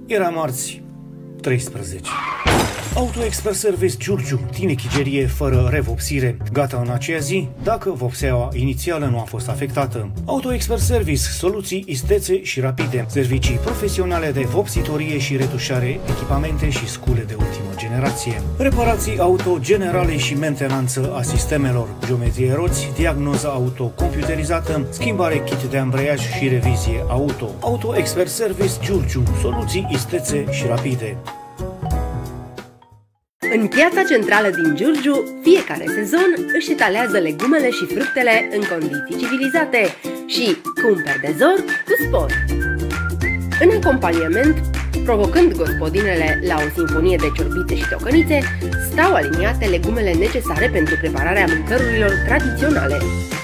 Era marți 13. Auto Expert Service Giurgiu, tine chigerie fără revopsire. Gata în aceea zi, dacă vopseaua inițială nu a fost afectată. Auto Expert Service, soluții istețe și rapide. Servicii profesionale de vopsitorie și retușare, echipamente și scule de ultimă generație. Reparații auto generale și mentenanță a sistemelor. Geometrie roți, diagnoză auto computerizată, schimbare kit de ambreiaj și revizie auto. Auto Expert Service Giurgiu, soluții istețe și rapide. În piața centrală din Giurgiu, fiecare sezon își etalează legumele și fructele în condiții civilizate și cumperi de zor cu spor. În acompaniament, provocând gospodinele la o sinfonie de ciorbițe și tocănițe, stau aliniate legumele necesare pentru prepararea mâncărurilor tradiționale.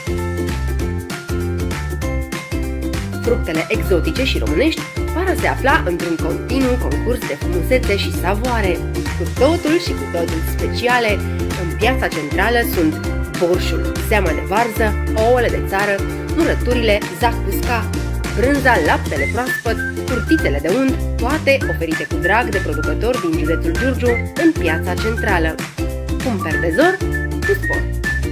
Fructele exotice și românești par a se afla într-un continuu concurs de frumusețe și savoare. Cu totul și cu totul speciale, în piața centrală sunt borșul, seama de varză, ouăle de țară, murăturile, zacusca, brânza, laptele proaspăt, curtițele de unt, toate oferite cu drag de producători din județul Giurgiu în piața centrală. Cumperi de zor cu spor.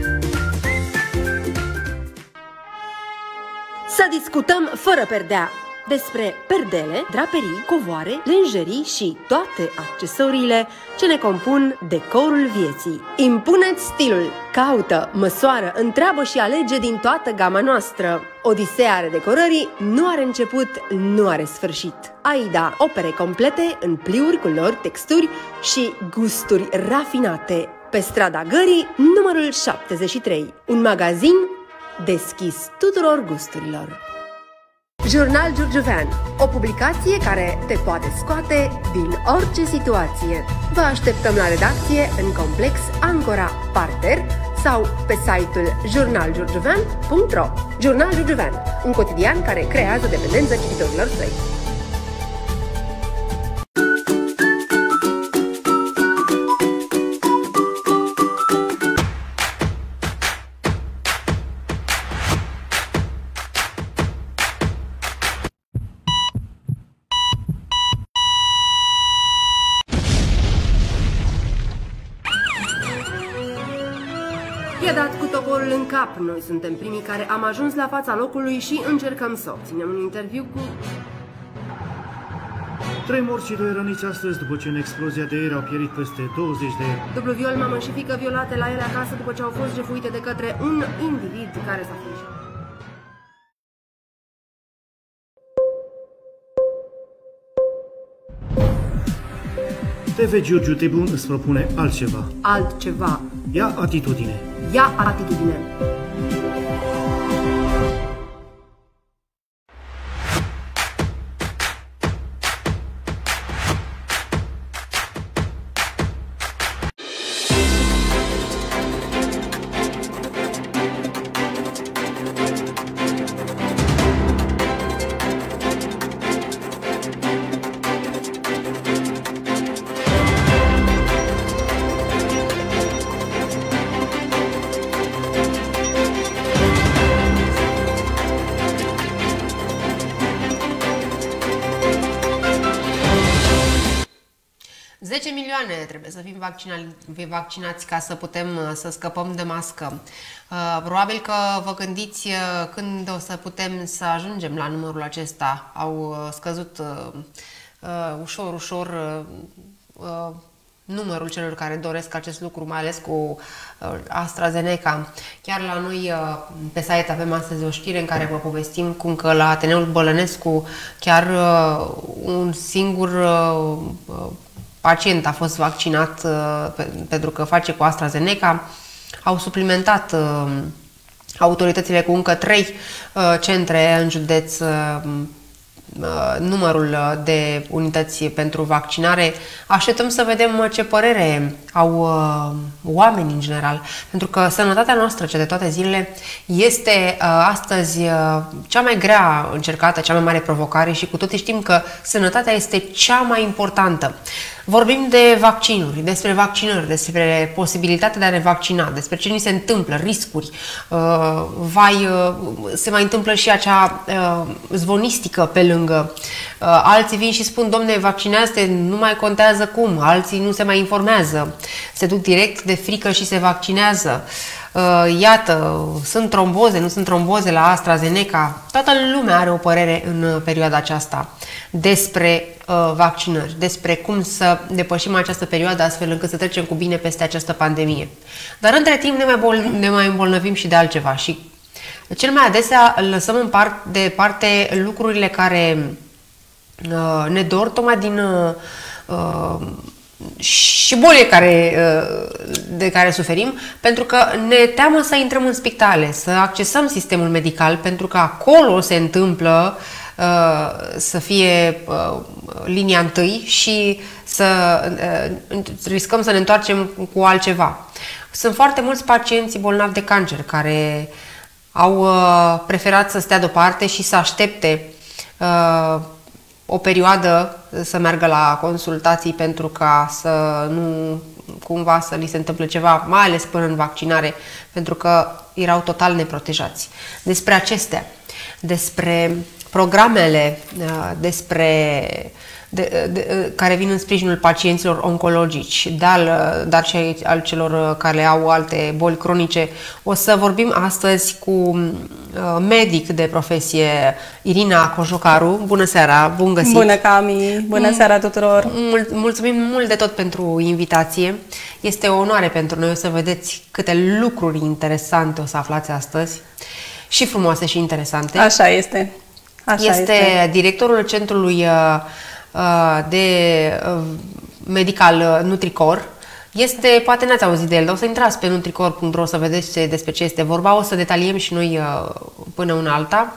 Să discutăm fără perdea despre perdele, draperii, covoare, lenjerii și toate accesoriile ce ne compun decorul vieții. Impuneți stilul! Caută, măsoară, întreabă și alege din toată gama noastră. Odiseea redecorării nu are început, nu are sfârșit. AIDA, opere complete în pliuri, culori, texturi și gusturi rafinate. Pe strada Gării, numărul 73. Un magazin deschis tuturor gusturilor. Jurnal Giurgiuvean, o publicație care te poate scoate din orice situație. Vă așteptăm la redacție în complex Ancora Parter sau pe site-ul jurnalgiurgiuvean.ro. Jurnal Giurgiuvean, un cotidian care creează dependență cititorilor săi. I-a dat cu toporul în cap. Noi suntem primii care am ajuns la fața locului și încercăm să obținem un interviu cu... 3 morți și 2 răniți astăzi după ce în explozia de ieri au pierit peste 20 de... Dublu viol, mamă și fiică violate la ele acasă după ce au fost jefuite de către un individ care s-a furișat. TV Giurgiu Tribun îți propune altceva. Altceva. Ia atitudine. Ia atitudine. Milioane trebuie să fim vaccinați ca să putem să scăpăm de mască. Probabil că vă gândiți când o să putem să ajungem la numărul acesta. Au scăzut ușor numărul celor care doresc acest lucru, mai ales cu AstraZeneca. Chiar la noi pe site avem astăzi o știre în care vă povestim cum că la Ateneul Bălănescu chiar un singur pacient a fost vaccinat pentru că face cu AstraZeneca. Au suplimentat autoritățile cu încă 3 centre în județ numărul de unități pentru vaccinare. Așteptăm să vedem ce părere au oamenii în general, pentru că sănătatea noastră, cea de toate zilele, este astăzi cea mai grea încercată, cea mai mare provocare și cu toții știm că sănătatea este cea mai importantă. Vorbim de vaccinuri, despre vaccinări, despre posibilitatea de a ne vaccina, despre ce ni se întâmplă, riscuri. Se mai întâmplă și acea zvonistică pe lângă. Alții vin și spun, domne, vaccinează-te, nu mai contează cum. Alții nu se mai informează. Se duc direct de frică și se vaccinează. Iată, sunt tromboze, nu sunt tromboze la AstraZeneca. Toată lumea are o părere în perioada aceasta despre vaccinări, despre cum să depășim această perioadă astfel încât să trecem cu bine peste această pandemie. Dar între timp ne mai îmbolnăvim și de altceva și cel mai adesea lăsăm deoparte lucrurile care ne dor tocmai din și bolile de care suferim, pentru că ne teamă să intrăm în spitale, să accesăm sistemul medical, pentru că acolo se întâmplă să fie linia întâi și să riscăm să ne întoarcem cu altceva. Sunt foarte mulți pacienți bolnavi de cancer care au preferat să stea deoparte și să aștepte o perioadă să meargă la consultații pentru ca să nu cumva să li se întâmple ceva, mai ales până în vaccinare, pentru că erau total neprotejați. Despre acestea, despre programele care vin în sprijinul pacienților oncologici, dar și al celor care au alte boli cronice. O să vorbim astăzi cu medic de profesie, Irina Cojocaru. Bună seara, bun găsit! Bună, Cami! Bună seara tuturor! Mulțumim mult de tot pentru invitație. Este o onoare pentru noi, o să vedeți câte lucruri interesante o să aflați astăzi și frumoase și interesante. Așa este. Este directorul Centrului medical Nutricor. Poate n-ați auzit de el, dar o să intrați pe nutricor.ro să vedeți despre ce este vorba. O să detaliem și noi până una alta.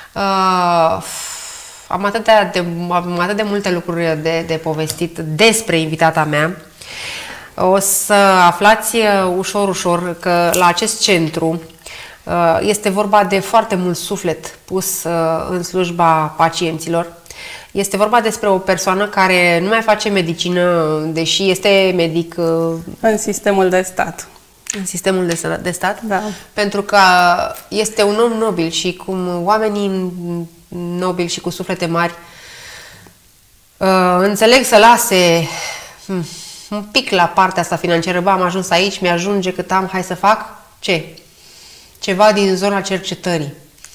Am atât de multe lucruri de povestit despre invitata mea. O să aflați ușor că la acest centru este vorba de foarte mult suflet pus în slujba pacienților. Este vorba despre o persoană care nu mai face medicină, deși este medic în sistemul de stat. În sistemul de stat? Da. Pentru că este un om nobil și cum oamenii nobili și cu suflete mari înțeleg să lase un pic la partea asta financiară. Bă, am ajuns aici, mi-ajunge cât am, hai să fac ce? Ceva din zona cercetării.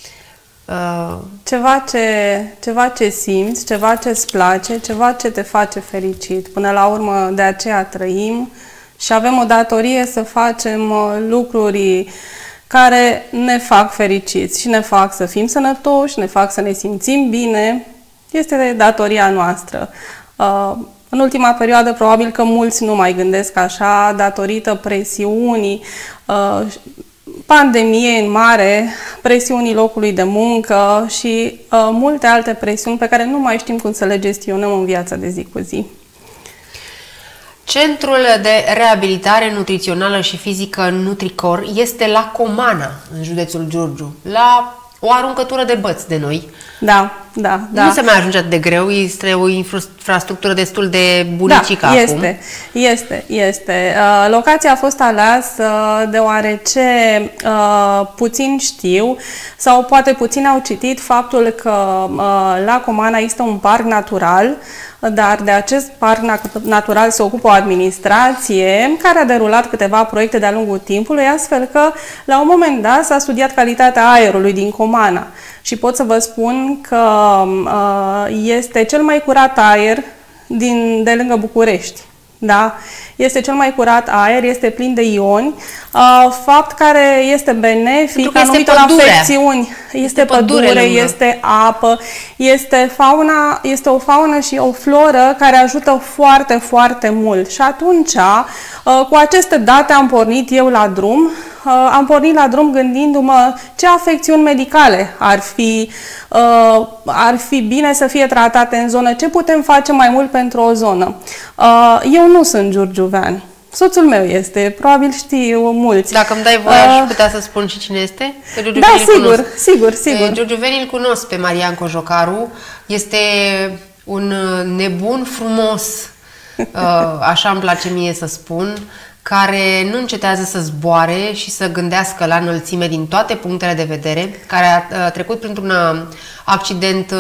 Ceva ce simți, ceva ce îți place, ceva ce te face fericit. Până la urmă, de aceea trăim și avem o datorie să facem lucruri care ne fac fericiți și ne fac să fim sănătoși, ne fac să ne simțim bine. Este datoria noastră. În ultima perioadă, probabil că mulți nu mai gândesc așa, datorită presiunii, pandemiei în mare, presiunii locului de muncă și multe alte presiuni pe care nu mai știm cum să le gestionăm în viața de zi cu zi. Centrul de reabilitare nutrițională și fizică Nutricor este la Comana, în județul Giurgiu, la o aruncătură de băți de noi. Da. Nu se mai ajunge atât de greu, este o infrastructură destul de bunicică acum. Este. Locația a fost aleasă deoarece puțin știu sau poate puțin au citit faptul că la Comana este un parc natural, dar de acest parc natural se ocupă o administrație care a derulat câteva proiecte de-a lungul timpului, astfel că la un moment dat s-a studiat calitatea aerului din Comana. Și pot să vă spun că este cel mai curat aer de lângă București. Da? Este cel mai curat aer, este plin de ioni, fapt care este benefic anumitor afecțiuni. Este pădure, este apă, este o faună și o floră care ajută foarte, foarte mult. Și atunci, cu aceste date am pornit eu la drum. Am pornit la drum gândindu-mă ce afecțiuni medicale ar fi bine să fie tratate în zonă, ce putem face mai mult pentru o zonă. Eu nu sunt giurgiuvean. Soțul meu este, probabil știu mulți. Dacă îmi dai voie, aș putea să spun și cine este? Da, sigur. Giurgiuvenii îl cunosc pe Marian Cojocaru. Este un nebun frumos așa îmi place mie să spun, care nu încetează să zboare și să gândească la înălțime din toate punctele de vedere, care a trecut printr-un accident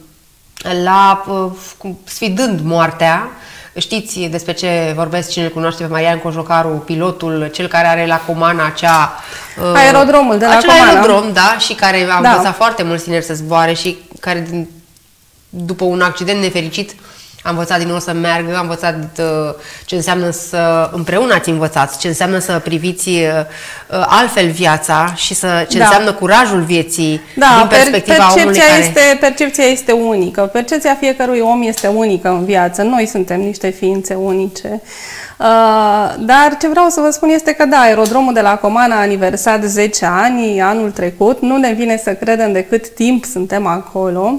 sfidând moartea. Știți despre ce vorbesc, cine îl cunoaște pe Marian Cojocaru, pilotul, cel care are la Comana aerodromul de la Comana. Aerodrom, da, și care a învățat foarte mulți tineri să zboare și care după un accident nefericit a învățat din nou să meargă, a învățat ce înseamnă să împreună ați învățat, ce înseamnă să priviți altfel viața și ce înseamnă curajul vieții din perspectiva omului care... Percepția este unică. Percepția fiecărui om este unică în viață. Noi suntem niște ființe unice. Dar ce vreau să vă spun este că da, aerodromul de la Comana a aniversat 10 ani anul trecut. Nu ne vine să credem de cât timp suntem acolo.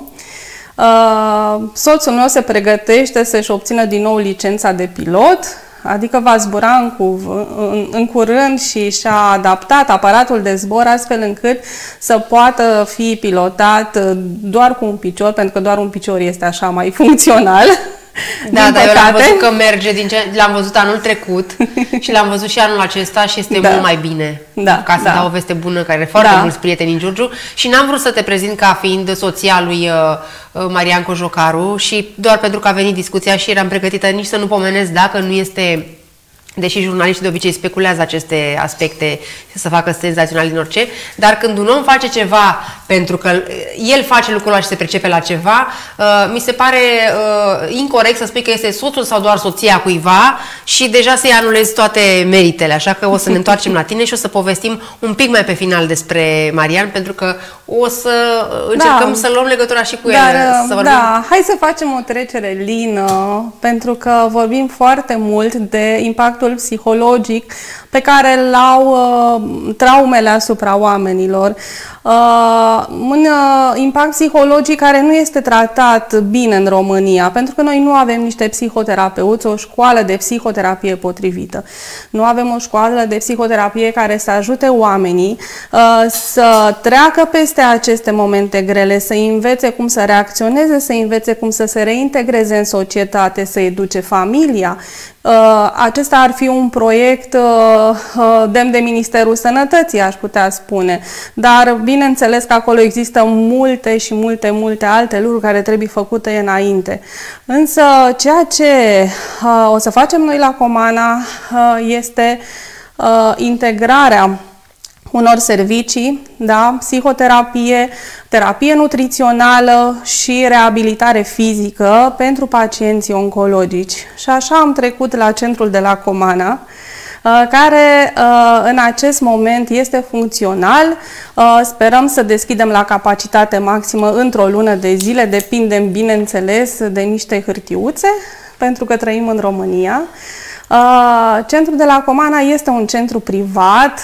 Soțul meu se pregătește să-și obțină din nou licența de pilot, adică va zbura în curând și și-a adaptat aparatul de zbor astfel încât să poată fi pilotat doar cu un picior, pentru că doar un picior este așa mai funcțional. Da, dar eu l-am văzut că merge, l-am văzut anul trecut și l-am văzut și anul acesta și este mult mai bine. Ca să dau o veste bună, care are foarte mulți prieteni în Giurgiu. Și n-am vrut să te prezint ca fiind soția lui Marian Cojocaru și doar pentru că a venit discuția și eram pregătită nici să nu pomenesc dacă nu este... Deși jurnaliștii de obicei speculează aceste aspecte să facă senzațional din orice, dar când un om face ceva pentru că el face lucrul ăla și se pricepe la ceva, mi se pare incorect să spui că este soțul sau doar soția cuiva și deja să-i anulezi toate meritele. Așa că o să ne întoarcem la tine și o să povestim un pic mai pe final despre Marian, pentru că o să încercăm să luăm legătura și cu el. Să vorbim. Da, hai să facem o trecere lină, pentru că vorbim foarte mult de impactul psihologic pe care îl au traumele asupra oamenilor. Un impact psihologic care nu este tratat bine în România, pentru că noi nu avem niște psihoterapeuți, o școală de psihoterapie potrivită. Nu avem o școală de psihoterapie care să ajute oamenii să treacă peste aceste momente grele, să învețe cum să reacționeze, să învețe cum să se reintegreze în societate, să educe familia. Acesta ar fi un proiect demn de Ministerul Sănătății, aș putea spune. Dar bineînțeles că acolo există multe și multe alte lucruri care trebuie făcute înainte. Însă ceea ce o să facem noi la Comana este integrarea unor servicii, da, psihoterapie, terapie nutrițională și reabilitare fizică pentru pacienții oncologici. Și așa am trecut la centrul de la Comana, care în acest moment este funcțional. Sperăm să deschidem la capacitate maximă într-o lună de zile, depindem, bineînțeles, de niște hârtiuțe, pentru că trăim în România. Centrul de la Comana este un centru privat,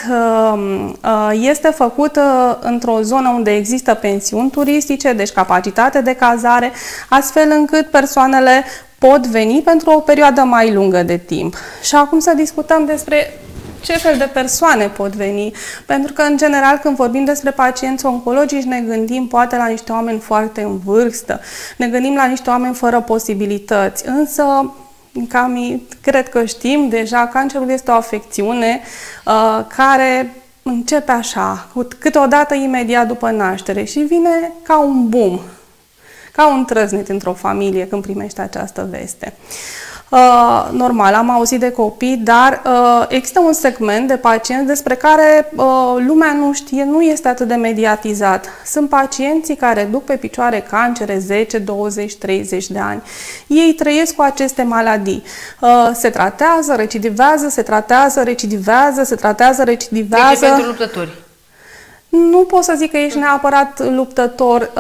este făcut într-o zonă unde există pensiuni turistice, deci capacitate de cazare, astfel încât persoanele pot veni pentru o perioadă mai lungă de timp. Și acum să discutăm despre ce fel de persoane pot veni, pentru că, în general, când vorbim despre pacienți oncologici, ne gândim poate la niște oameni foarte în vârstă, ne gândim la niște oameni fără posibilități, însă cred că știm deja, cancerul este o afecțiune care începe așa, câteodată imediat după naștere și vine ca un boom, ca un trăsnet într-o familie când primește această veste. Normal, am auzit de copii, dar există un segment de pacienți despre care lumea nu știe, nu este atât de mediatizat. Sunt pacienții care duc pe picioare cancere 10, 20, 30 de ani. Ei trăiesc cu aceste maladii. Se tratează, recidivează, se tratează, recidivează, se tratează, recidivează. Deci pentru luptători. Nu pot să zic că ești neapărat luptător.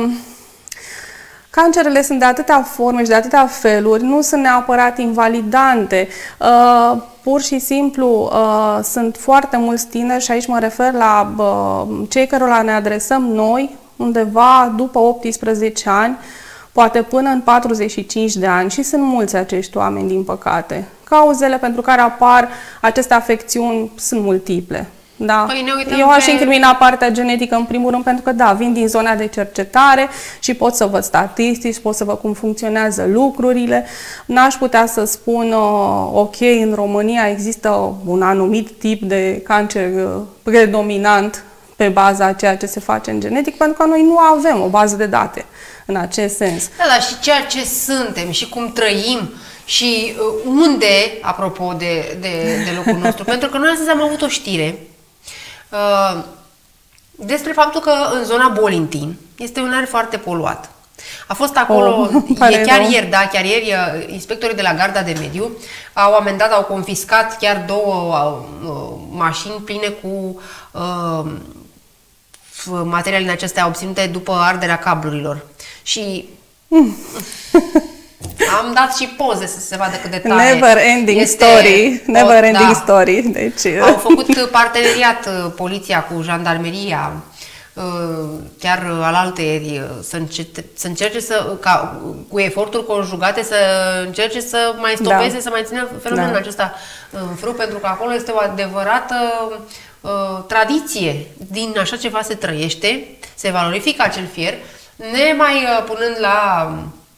Cancerele sunt de atâtea forme și de atâtea feluri, nu sunt neapărat invalidante. Pur și simplu sunt foarte mulți tineri și aici mă refer la cei cărora ne adresăm noi undeva după 18 ani, poate până în 45 de ani și sunt mulți acești oameni, din păcate. Cauzele pentru care apar aceste afecțiuni sunt multiple. Da. Păi Eu aș incrimina partea genetică în primul rând, pentru că da, vin din zona de cercetare și pot să văd statistici, pot să văd cum funcționează lucrurile. N-aș putea să spun, ok, în România există un anumit tip de cancer predominant pe baza a ceea ce se face în genetic, pentru că noi nu avem o bază de date în acest sens. Da, dar și ceea ce suntem și cum trăim și unde, apropo de locul nostru, pentru că noi astăzi am avut o știre despre faptul că în zona Bolintin este un aer foarte poluat. A fost acolo, chiar ieri, inspectorii de la Garda de Mediu au amendat, au confiscat chiar 2 mașini pline cu materialele acestea obținute după arderea cablurilor. Și am dat și poze să se vadă cât de tare. Never ending story. Never ending story. Deci, au făcut parteneriat poliția cu jandarmeria, chiar alaltăieri, să încerce cu eforturi conjugate, să încerce să mai stopeze, să mai țină fenomenul acesta în frâu, pentru că acolo este o adevărată tradiție. Din așa ceva se trăiește, se valorifică acel fier, nemai punând la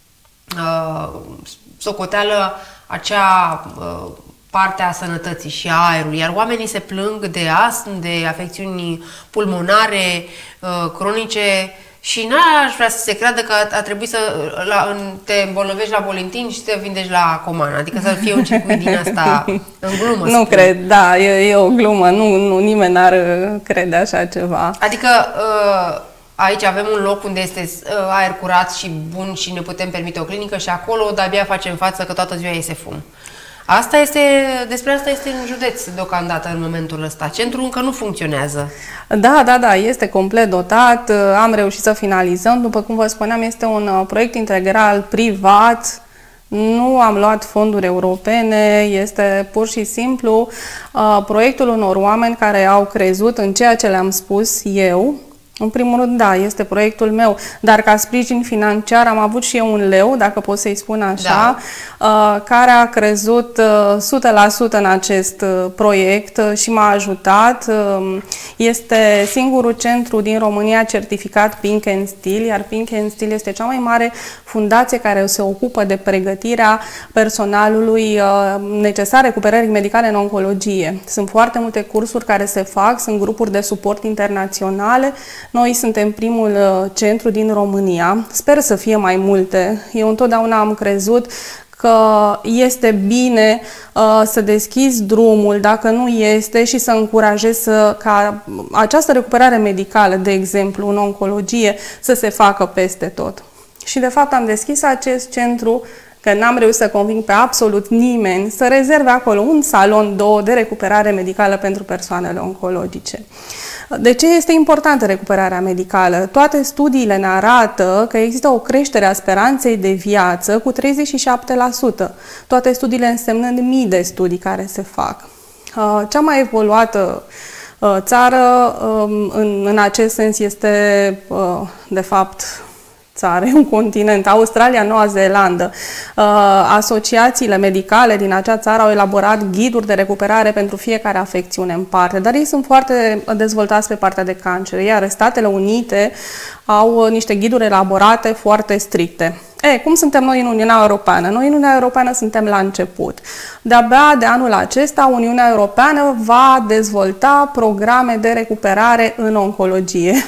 socoteală acea parte a sănătății și a aerului, iar oamenii se plâng de astm, de afecțiuni pulmonare, cronice și n-aș vrea să se creadă că a trebuit să te îmbolnăvești la Bolintin și te vindești la Coman, adică să fie un circuit din asta în glumă. Nu cred, da, e o glumă, nu nimeni n-ar crede așa ceva. Adică aici avem un loc unde este aer curat și bun și ne putem permite o clinică și acolo de-abia facem față că toată ziua iese fum. Despre asta este în județ deocamdată în momentul ăsta. Centrul încă nu funcționează. Da, este complet dotat. Am reușit să finalizăm. După cum vă spuneam, este un proiect integral privat. Nu am luat fonduri europene, este pur și simplu proiectul unor oameni care au crezut în ceea ce le-am spus eu. În primul rând, da, este proiectul meu, dar ca sprijin financiar am avut și eu un leu, dacă pot să-i spun așa, care a crezut 100% în acest proiect și m-a ajutat. Este singurul centru din România certificat Pink & Steel, iar Pink & Steel este cea mai mare fundație care se ocupă de pregătirea personalului necesar recuperării medicale în oncologie. Sunt foarte multe cursuri care se fac, sunt grupuri de suport internaționale. Noi suntem primul centru din România. Sper să fie mai multe. Eu întotdeauna am crezut că este bine să deschizi drumul, dacă nu este, și să încurajezi ca această recuperare medicală, de exemplu, în oncologie, să se facă peste tot. Și, de fapt, am deschis acest centru că n-am reușit să conving pe absolut nimeni să rezerve acolo un salon, 2 de recuperare medicală pentru persoanele oncologice. De ce este importantă recuperarea medicală? Toate studiile ne arată că există o creștere a speranței de viață cu 37%. Toate studiile însemnând mii de studii care se fac. Cea mai evoluată țară în acest sens este, de fapt, un continent, Australia, Noua Zeelandă. Asociațiile medicale din acea țară au elaborat ghiduri de recuperare pentru fiecare afecțiune în parte, dar ei sunt foarte dezvoltați pe partea de cancer, iar Statele Unite au niște ghiduri elaborate foarte stricte. Cum suntem noi în Uniunea Europeană? Noi în Uniunea Europeană suntem la început. De-abia de anul acesta, Uniunea Europeană va dezvolta programe de recuperare în oncologie.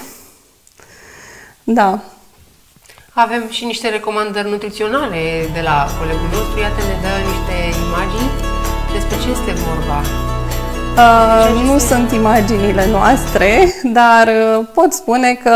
Da. Avem și niște recomandări nutriționale de la colegul nostru. Iată, ne dă niște imagini. Despre ce este vorba? Nu sunt imaginile noastre, dar pot spune că,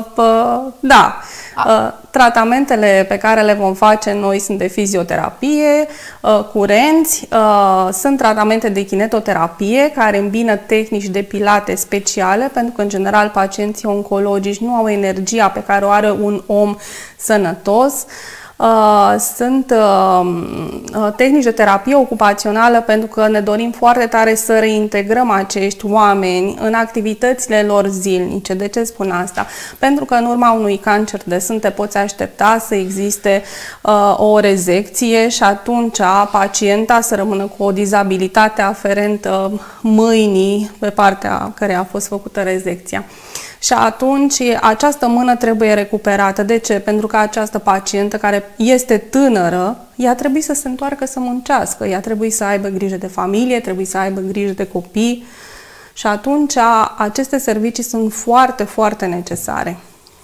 da, tratamentele pe care le vom face noi sunt de fizioterapie, curenți, sunt tratamente de kinetoterapie care îmbină tehnici de pilate speciale, pentru că, în general, pacienții oncologici nu au energia pe care o are un om sănătos. Sunt tehnici de terapie ocupațională, pentru că ne dorim foarte tare să reintegrăm acești oameni în activitățile lor zilnice. De ce spun asta? Pentru că în urma unui cancer de sân te poți aștepta să existe o rezecție și atunci pacienta să rămână cu o dizabilitate aferentă mâinii pe partea care a fost făcută rezecția. Și atunci această mână trebuie recuperată. De ce? Pentru că această pacientă care este tânără, ea trebuie să se întoarcă să muncească, ea trebuie să aibă grijă de familie, trebuie să aibă grijă de copii și atunci aceste servicii sunt foarte, foarte necesare.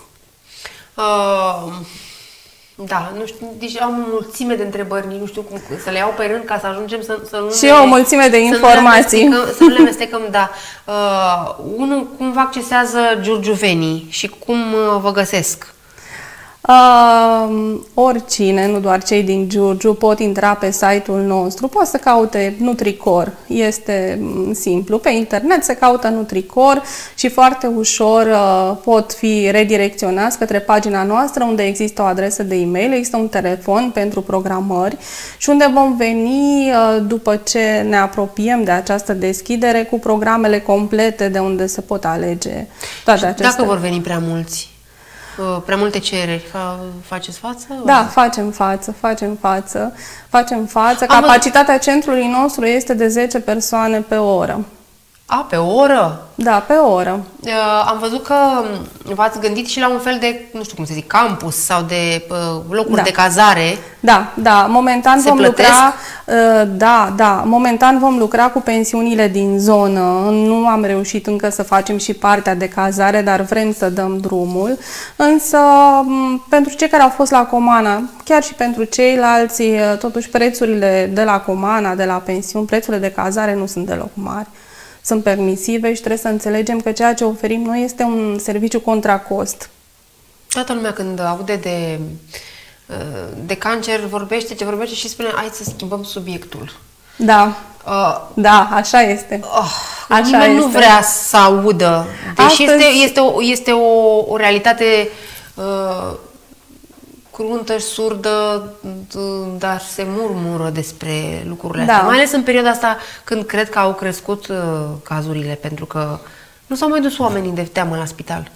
Da, nu știu, deci am o mulțime de întrebări, nu știu cum să le iau pe rând ca să ajungem să nu și o mulțime de informații. Să nu le amestecăm, da. Unul, cum vă accesează giurgiuvenii și cum vă găsesc? Oricine, nu doar cei din Giurgiu, pot intra pe site-ul nostru, pot să caute Nutricor, este simplu, pe internet se caută Nutricor și foarte ușor pot fi redirecționați către pagina noastră, unde există o adresă de e-mail, există un telefon pentru programări și unde vom veni după ce ne apropiem de această deschidere cu programele complete de unde se pot alege toate acestea. Dacă vor veni prea mulți? Prea multe cereri, faceți față? Da, facem față. Capacitatea centrului nostru este de 10 persoane pe oră. Pe oră? Da, pe oră. Am văzut că v-ați gândit și la un fel de, nu știu cum să zic, campus sau de locuri de cazare. Da, momentan vom lucra. Momentan vom lucra cu pensiunile din zonă. Nu am reușit încă să facem și partea de cazare, dar vrem să dăm drumul. Însă, pentru cei care au fost la Comana, chiar și pentru ceilalți, totuși prețurile de la Comana, de la pensiuni, prețurile de cazare nu sunt deloc mari. Sunt permisive și trebuie să înțelegem că ceea ce oferim noi este un serviciu contra cost. Toată lumea când aude de cancer vorbește și spune hai să schimbăm subiectul. Da, așa este. Nimeni nu vrea să audă. Deși este o realitate cruntă și surdă, dar se murmură despre lucrurile astea. Mai ales în perioada asta când cred că au crescut cazurile, pentru că nu s-au mai dus oamenii de teamă la spital.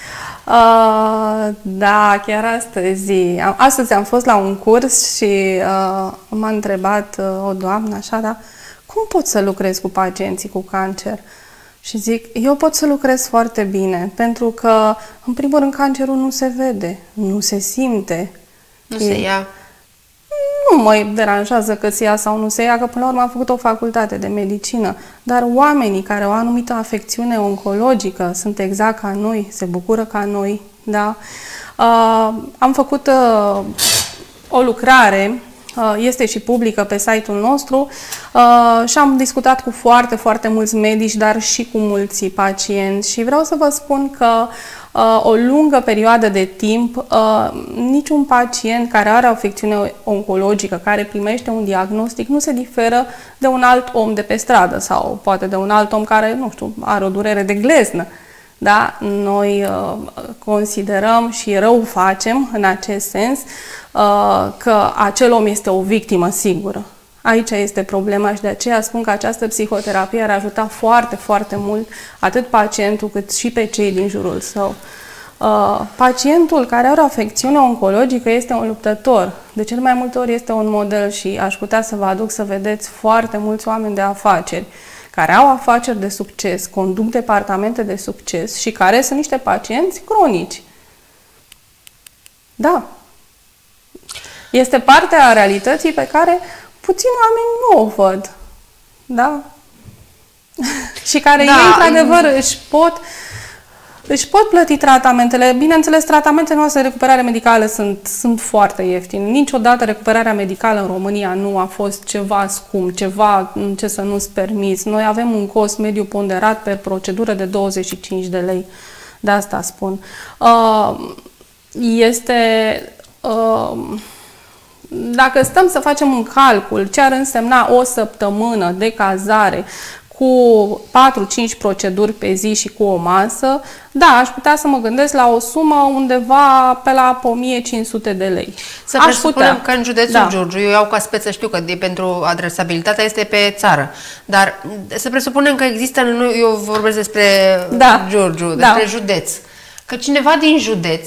Da, chiar astăzi am fost la un curs și m-a întrebat o doamnă așa, cum pot să lucrez cu pacienții cu cancer? Și zic, eu pot să lucrez foarte bine, pentru că, în primul rând, cancerul nu se vede, nu se simte. Nu se ia. Nu mă deranjează că se ia sau nu se ia, că până la urmă am făcut o facultate de medicină. Dar oamenii care au o anumită afecțiune oncologică sunt exact ca noi, se bucură ca noi. Da? Am făcut o lucrare, este și publică pe site-ul nostru și am discutat cu foarte, foarte mulți medici, dar și cu mulți pacienți și vreau să vă spun că o lungă perioadă de timp niciun pacient care are o afecțiune oncologică, care primește un diagnostic, nu se diferă de un alt om de pe stradă sau poate de un alt om care, nu știu, are o durere de gleznă. Da? Noi considerăm și rău facem în acest sens că acel om este o victimă sigură. Aici este problema și de aceea spun că această psihoterapie ar ajuta foarte, foarte mult atât pacientul cât și pe cei din jurul său. Pacientul care are o afecțiune oncologică este un luptător. De cel mai multe ori este un model și aș putea să vă aduc să vedeți foarte mulți oameni de afaceri care au afaceri de succes, conduc departamente de succes și care sunt niște pacienți cronici. Da. Este partea realității pe care puțini oameni nu o văd. Da? Și care ei, într-adevăr, își pot plăti tratamentele. Bineînțeles, tratamentele noastre de recuperare medicală sunt foarte ieftine. Niciodată recuperarea medicală în România nu a fost ceva scump, ceva ce să nu-ți permiți. Noi avem un cost mediu ponderat per procedură de 25 de lei. De asta spun. Dacă stăm să facem un calcul, ce ar însemna o săptămână de cazare cu 4-5 proceduri pe zi și cu o masă, da, aș putea să mă gândesc la o sumă undeva pe la 1500 de lei. Să presupunem că în județul Giurgiu, eu iau ca speță, știu că pentru adresabilitatea este pe țară, dar să presupunem că există, eu vorbesc despre Giurgiu, despre județ, că cineva din județ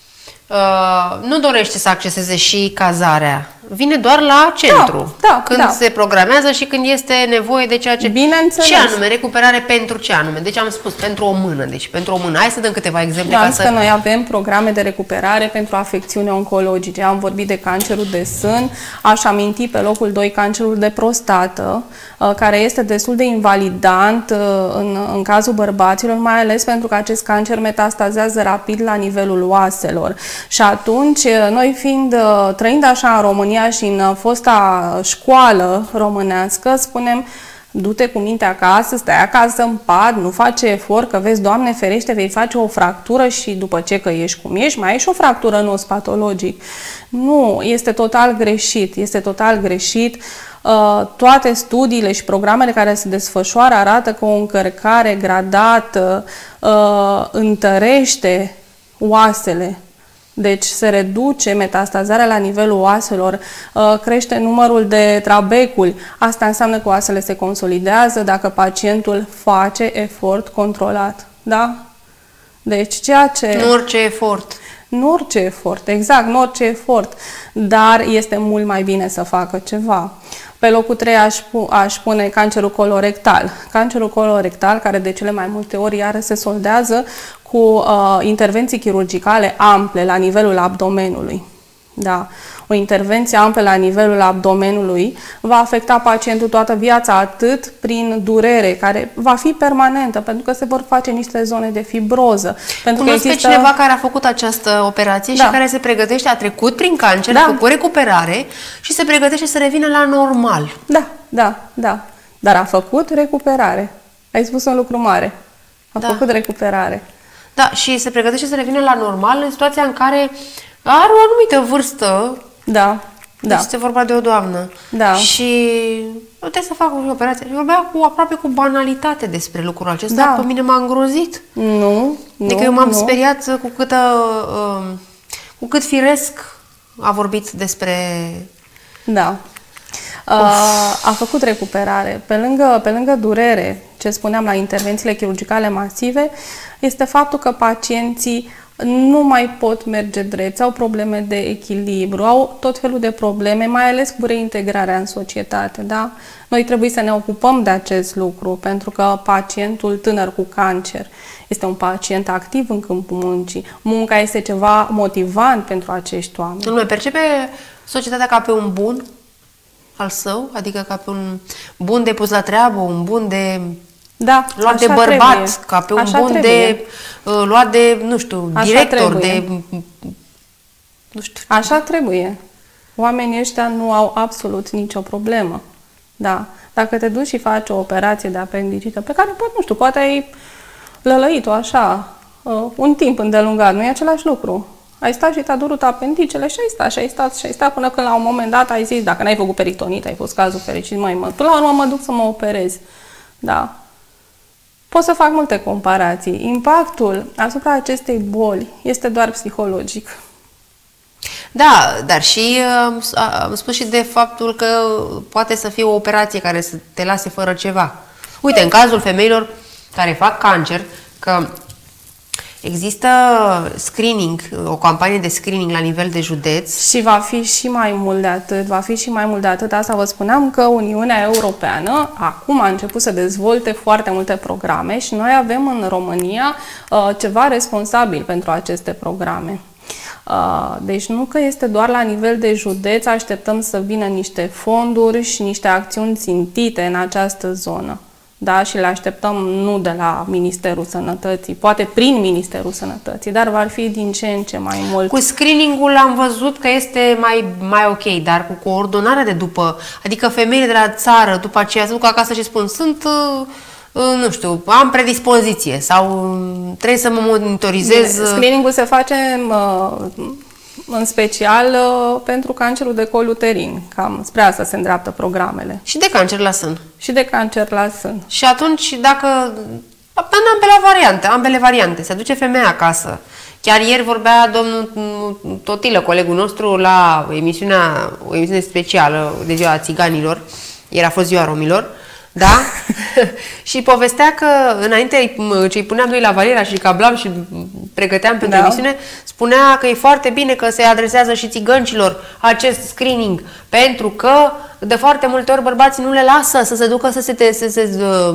nu dorește să acceseze și cazarea. Vine doar la centru. Când se programează și când este nevoie de ceea ce... Bineînțeles. Ce anume? Recuperare pentru ce anume? Deci am spus pentru o mână. Deci pentru o mână. Hai să dăm câteva exemple. Că noi avem programe de recuperare pentru afecțiuni oncologice. Am vorbit de cancerul de sân. Aș aminti pe locul 2 cancerul de prostată, care este destul de invalidant în cazul bărbaților, mai ales pentru că acest cancer metastazează rapid la nivelul oaselor. Și atunci, noi trăind așa în România și în fosta școală românească, spunem, du-te cu minte acasă, stai acasă în pat, nu face efort, că vezi, Doamne ferește, vei face o fractură și după ce că ești cum ești, mai ai și o fractură în os patologic. Nu, este total greșit, este total greșit. Toate studiile și programele care se desfășoară arată că o încărcare gradată întărește oasele. Deci se reduce metastazarea la nivelul oaselor, crește numărul de trabeculi. Asta înseamnă că oasele se consolidează dacă pacientul face efort controlat. Da? Deci ceea ce... Nu orice efort. Nu orice efort, exact, nu orice efort. Dar este mult mai bine să facă ceva. Pe locul 3 aș pune cancerul colorectal. Cancerul colorectal, care de cele mai multe ori iară se soldează cu intervenții chirurgicale ample la nivelul abdomenului. Da. O intervenție amplă la nivelul abdomenului va afecta pacientul toată viața, atât prin durere, care va fi permanentă, pentru că se vor face niște zone de fibroză. Cunosc pe cineva care a făcut această operație și care se pregătește, a trecut prin cancer, a făcut recuperare și se pregătește să revină la normal. Da. Dar a făcut recuperare. Ai spus un lucru mare. A făcut recuperare. Da, și se pregătește să revină la normal în situația în care are o anumită vârstă. Deci este vorba de o doamnă. Și puteți să fac o operație. Eu vorbea aproape cu banalitate despre lucrul acesta. Pe mine m-a îngrozit. Adică eu m-am speriat cu cât firesc a vorbit despre... A făcut recuperare. Pe lângă durere, ce spuneam la intervențiile chirurgicale masive, este faptul că pacienții nu mai pot merge drept, au probleme de echilibru, au tot felul de probleme, mai ales cu reintegrarea în societate. Da? Noi trebuie să ne ocupăm de acest lucru, pentru că pacientul tânăr cu cancer este un pacient activ în câmpul muncii. Munca este ceva motivant pentru acești oameni. Nu mai percepe societatea ca pe un bun al său? Adică ca pe un bun de pus la treabă, un bun de... luat de bărbat, trebuie. Ca pe un bun de luat de, nu știu, director, de... Nu știu. Așa trebuie. Oamenii ăștia nu au absolut nicio problemă. Da. Dacă te duci și faci o operație de apendicită, pe care, nu știu, poate ai lălăit-o așa, un timp îndelungat, nu e același lucru. Ai stat și te-a durut apendicele și ai stat până când la un moment dat ai zis, dacă n-ai făcut peritonit, ai fost cazul fericit, până la urmă mă duc să mă operez. Da. Pot să fac multe comparații. Impactul asupra acestei boli este doar psihologic. Da, dar și am spus și de faptul că poate să fie o operație care să te lase fără ceva. Uite, în cazul femeilor care fac cancer, că există screening, o campanie de screening la nivel de județ. Și va fi și mai mult de atât, Asta vă spuneam că Uniunea Europeană acum a început să dezvolte foarte multe programe și noi avem în România ceva responsabil pentru aceste programe. Deci nu că este doar la nivel de județ, așteptăm să vină niște fonduri și niște acțiuni țintite în această zonă. Da, și le așteptăm nu de la Ministerul Sănătății, poate prin Ministerul Sănătății, dar va fi din ce în ce mai mult. Cu screening-ul am văzut că este mai ok, dar cu coordonarea de după, adică femeile de la țară, după aceea se duc acasă și spun, nu știu, am predispoziție sau trebuie să mă monitorizez. Screening-ul se face în special pentru cancerul de col uterin. Cam spre asta se îndreaptă programele. Și de cancer la sân. Și de cancer la sân. Și atunci, dacă în ambele variante, se duce femeia acasă. Chiar ieri vorbea domnul Totilă, colegul nostru, la o emisiune specială de ziua țiganilor. Ieri a fost ziua romilor. Da? Și povestea că înainte ce-i punea doi la valiera și cablam și pregăteam pentru emisiune, spunea că e foarte bine că se adresează și țigăncilor acest screening, pentru că de foarte multe ori bărbații nu le lasă să se ducă să se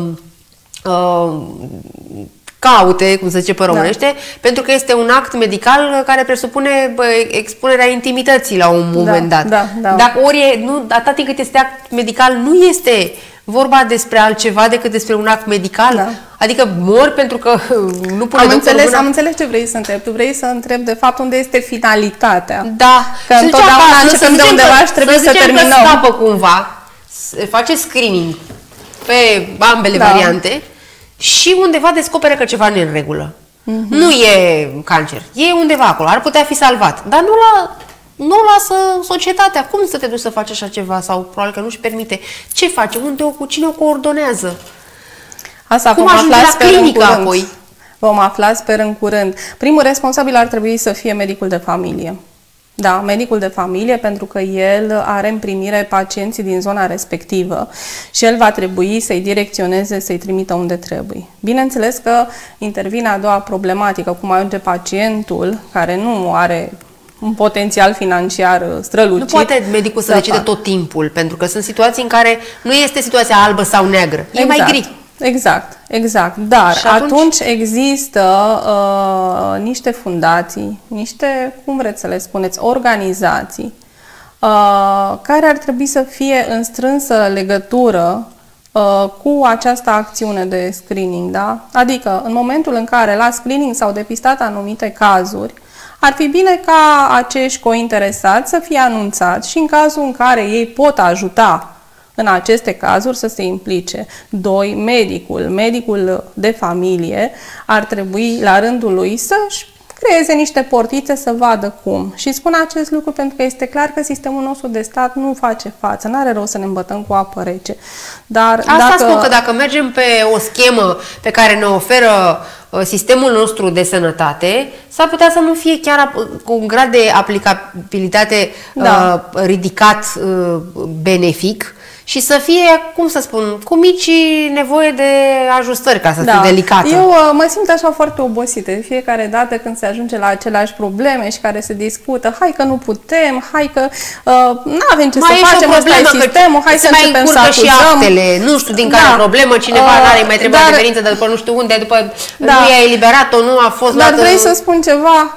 caute, cum se zice pe românește, pentru că este un act medical care presupune expunerea intimității la un moment dat. Dacă atâta timp cât este act medical, nu este vorba despre altceva decât despre un act medical. Adică mor pentru că nu pune Am înțeles ce vrei să întreb. Tu vrei să întrebi de fapt unde este finalitatea. Da. Că întotdeauna începem de undeva și trebuie să terminăm. Că scapă cumva, face screening pe ambele variante și undeva descoperă că ceva nu e în regulă. Nu e cancer. E undeva acolo. Ar putea fi salvat. Dar nu lasă societatea. Cum să te duci să faci așa ceva? Sau probabil că nu-și permite. Ce face? Cine o coordonează? Asta cum ajunge la clinică apoi? Vom afla, sper, în curând. Primul responsabil ar trebui să fie medicul de familie. Da, medicul de familie, pentru că el are în primire pacienții din zona respectivă și el va trebui să-i direcționeze, să-i trimită unde trebuie. Bineînțeles că intervine a doua problematică, cum ajunge pacientul care nu are un potențial financiar strălucit. Nu poate medicul să decide tot timpul, pentru că sunt situații în care nu este situația albă sau neagră, e mai gri. Exact. Dar atunci există niște fundații, niște, cum vreți să le spuneți, organizații care ar trebui să fie în strânsă legătură cu această acțiune de screening, da? Adică în momentul în care la screening s-au depistat anumite cazuri, ar fi bine ca acești cointeresați să fie anunțați și în cazul în care ei pot ajuta în aceste cazuri să se implice. 2. Medicul de familie ar trebui la rândul lui să-și creeze niște portițe să vadă cum. Și spun acest lucru pentru că este clar că sistemul nostru de stat nu face față. N-are rost să ne îmbătăm cu apă rece. Dar spun că dacă mergem pe o schemă pe care ne oferă sistemul nostru de sănătate, s-ar putea să nu fie chiar cu un grad de aplicabilitate ridicat benefic, și să fie, cum să spun, cu mici nevoie de ajustări, ca să fiu delicată. Eu mă simt așa foarte obosită de fiecare dată când se ajunge la aceleași probleme și care se discută. Hai că nu putem, hai că nu avem ce să facem, ăsta e sistemul, hai să începem să acuzăm. Și actele, nu știu din care problemă, cineva n-are mai trebuit adeverință de după nu știu unde, după nu i-a eliberat-o, nu a fost luată. Dar vrei să spun ceva?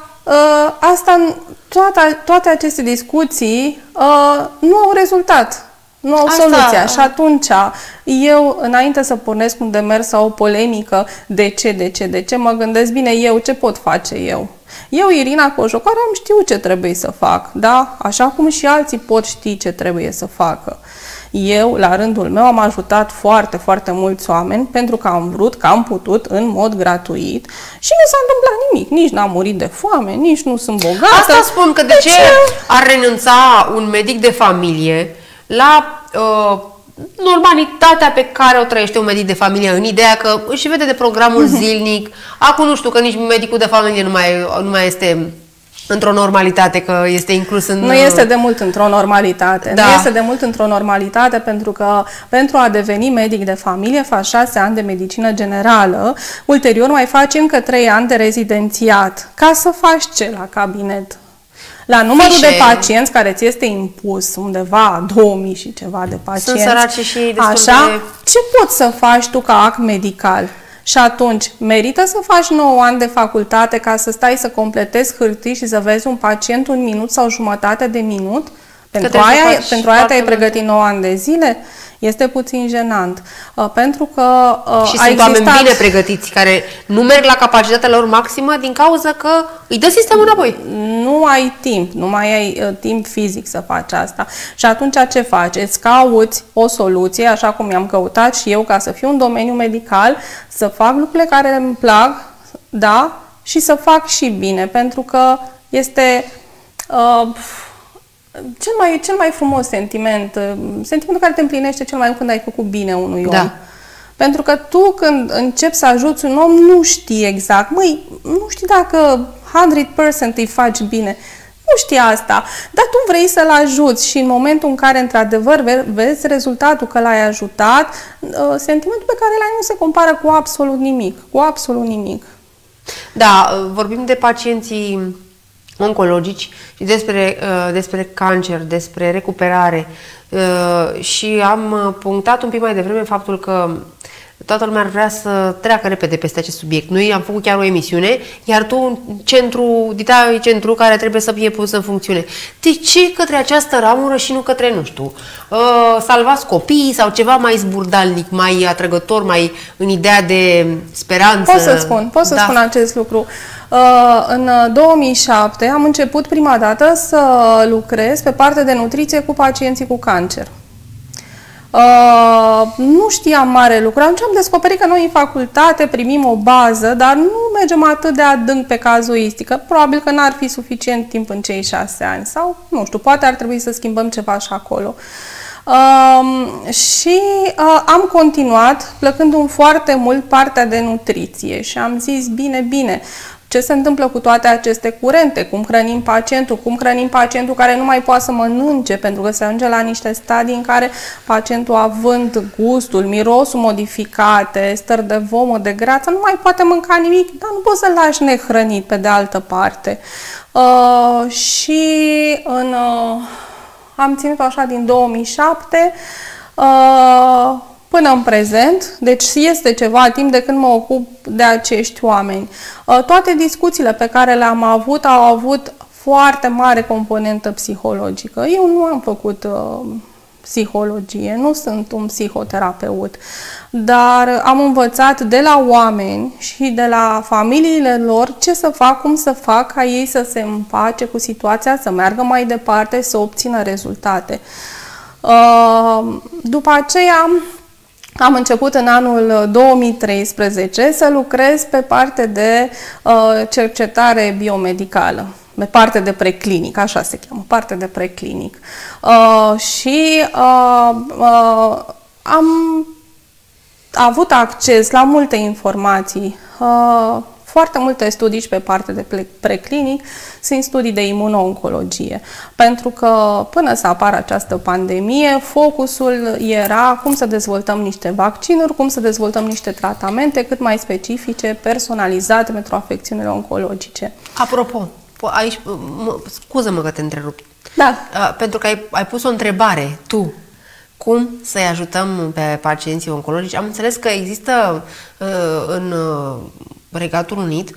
Toate aceste discuții nu au rezultat. Nu au soluția. Și atunci eu, înainte să pornesc un demers sau o polemică, de ce, mă gândesc bine eu, ce pot face eu? Eu, Irina Cojocaru, am știut ce trebuie să fac, da? Așa cum și alții pot ști ce trebuie să facă. Eu, la rândul meu, am ajutat foarte, foarte mulți oameni pentru că am vrut, că am putut, în mod gratuit și nu s-a întâmplat nimic. Nici n-am murit de foame, nici nu sunt bogată. Asta spun, că de ce ar renunța un medic de familie la normalitatea pe care o trăiește un medic de familie, în ideea că își vede de programul zilnic. Acum nu știu că nici medicul de familie nu mai este într-o normalitate, că este inclus în... Nu este de mult într-o normalitate. Nu este de mult într-o normalitate pentru că pentru a deveni medic de familie faci 6 ani de medicină generală, ulterior mai faci încă 3 ani de rezidențiat. Ca să faci ce la cabinet? La numărul de pacienți care ți este impus, undeva 2000 și ceva de pacienți. Sunt săraci și ei ce poți să faci tu ca act medical? Și atunci, merită să faci 9 ani de facultate ca să stai să completezi hârtii și să vezi un pacient un minut sau jumătate de minut? Pentru aia te-ai pregătit 9 ani de zile? Este puțin jenant. Pentru că și sunt oameni bine pregătiți care nu merg la capacitatea lor maximă din cauza că îi dă sistemul înapoi. Nu ai timp, nu mai ai timp fizic să faci asta. Și atunci ce faci? Îți cauți o soluție, așa cum i-am căutat și eu, ca să fiu în domeniul medical, să fac lucrurile care îmi plac, da, și să fac și bine, pentru că este cel mai frumos sentiment, sentimentul care te împlinește cel mai mult când ai făcut bine unui om. Pentru că tu când începi să ajuți un om, nu știi exact, nu știi dacă 100% îi faci bine. Nu știi asta, dar tu vrei să-l ajuți și în momentul în care, într-adevăr, vezi rezultatul că l-ai ajutat, sentimentul pe care l-ai nu se compară cu absolut nimic. Cu absolut nimic. Da, vorbim de pacienții oncologici și despre cancer, despre recuperare și am punctat un pic mai devreme faptul că toată lumea ar vrea să treacă repede peste acest subiect. Noi am făcut chiar o emisiune, iar tu, centru care trebuie să fie pus în funcțiune. De ce către această ramură și nu către, nu știu, salvați copiii sau ceva mai zburdalnic, mai atrăgător, mai în ideea de speranță? Pot să spun acest lucru. În 2007 am început prima dată să lucrez pe partea de nutriție cu pacienții cu cancer. Nu știam mare lucru. Atunci am descoperit că noi în facultate primim o bază, dar nu mergem atât de adânc pe cazuistică. Probabil că n-ar fi suficient timp în cei 6 ani sau, nu știu, poate ar trebui să schimbăm ceva și acolo. Și am continuat plăcându-mi foarte mult partea de nutriție și am zis, bine, ce se întâmplă cu toate aceste curente? Cum hrănim pacientul care nu mai poate să mănânce, pentru că se ajunge la niște stadii în care pacientul, având gustul, mirosul modificate, stări de vomă, de greață, nu mai poate mânca nimic, dar nu poți să-l lași nehrănit pe de altă parte. Am ținut așa din 2007 până în prezent, deci este ceva timp de când mă ocup de acești oameni. Toate discuțiile pe care le-am avut au avut foarte mare componentă psihologică. Eu nu am făcut psihologie, nu sunt un psihoterapeut, dar am învățat de la oameni și de la familiile lor ce să fac, cum să fac ca ei să se împace cu situația, să meargă mai departe, să obțină rezultate. După aceea am început în anul 2013 să lucrez pe parte de cercetare biomedicală, pe parte de preclinic, așa se cheamă, parte de preclinic. Am avut acces la multe informații, foarte multe studii și pe partea de preclinic sunt studii de imuno-oncologie. Pentru că până să apară această pandemie, focusul era cum să dezvoltăm niște vaccinuri, cum să dezvoltăm niște tratamente cât mai specifice, personalizate pentru afecțiunile oncologice. Apropo, aici, scuză-mă că te întrerup. Da. Pentru că ai pus o întrebare, tu. Cum să-i ajutăm pe pacienții oncologici? Am înțeles că există în Regatul Unit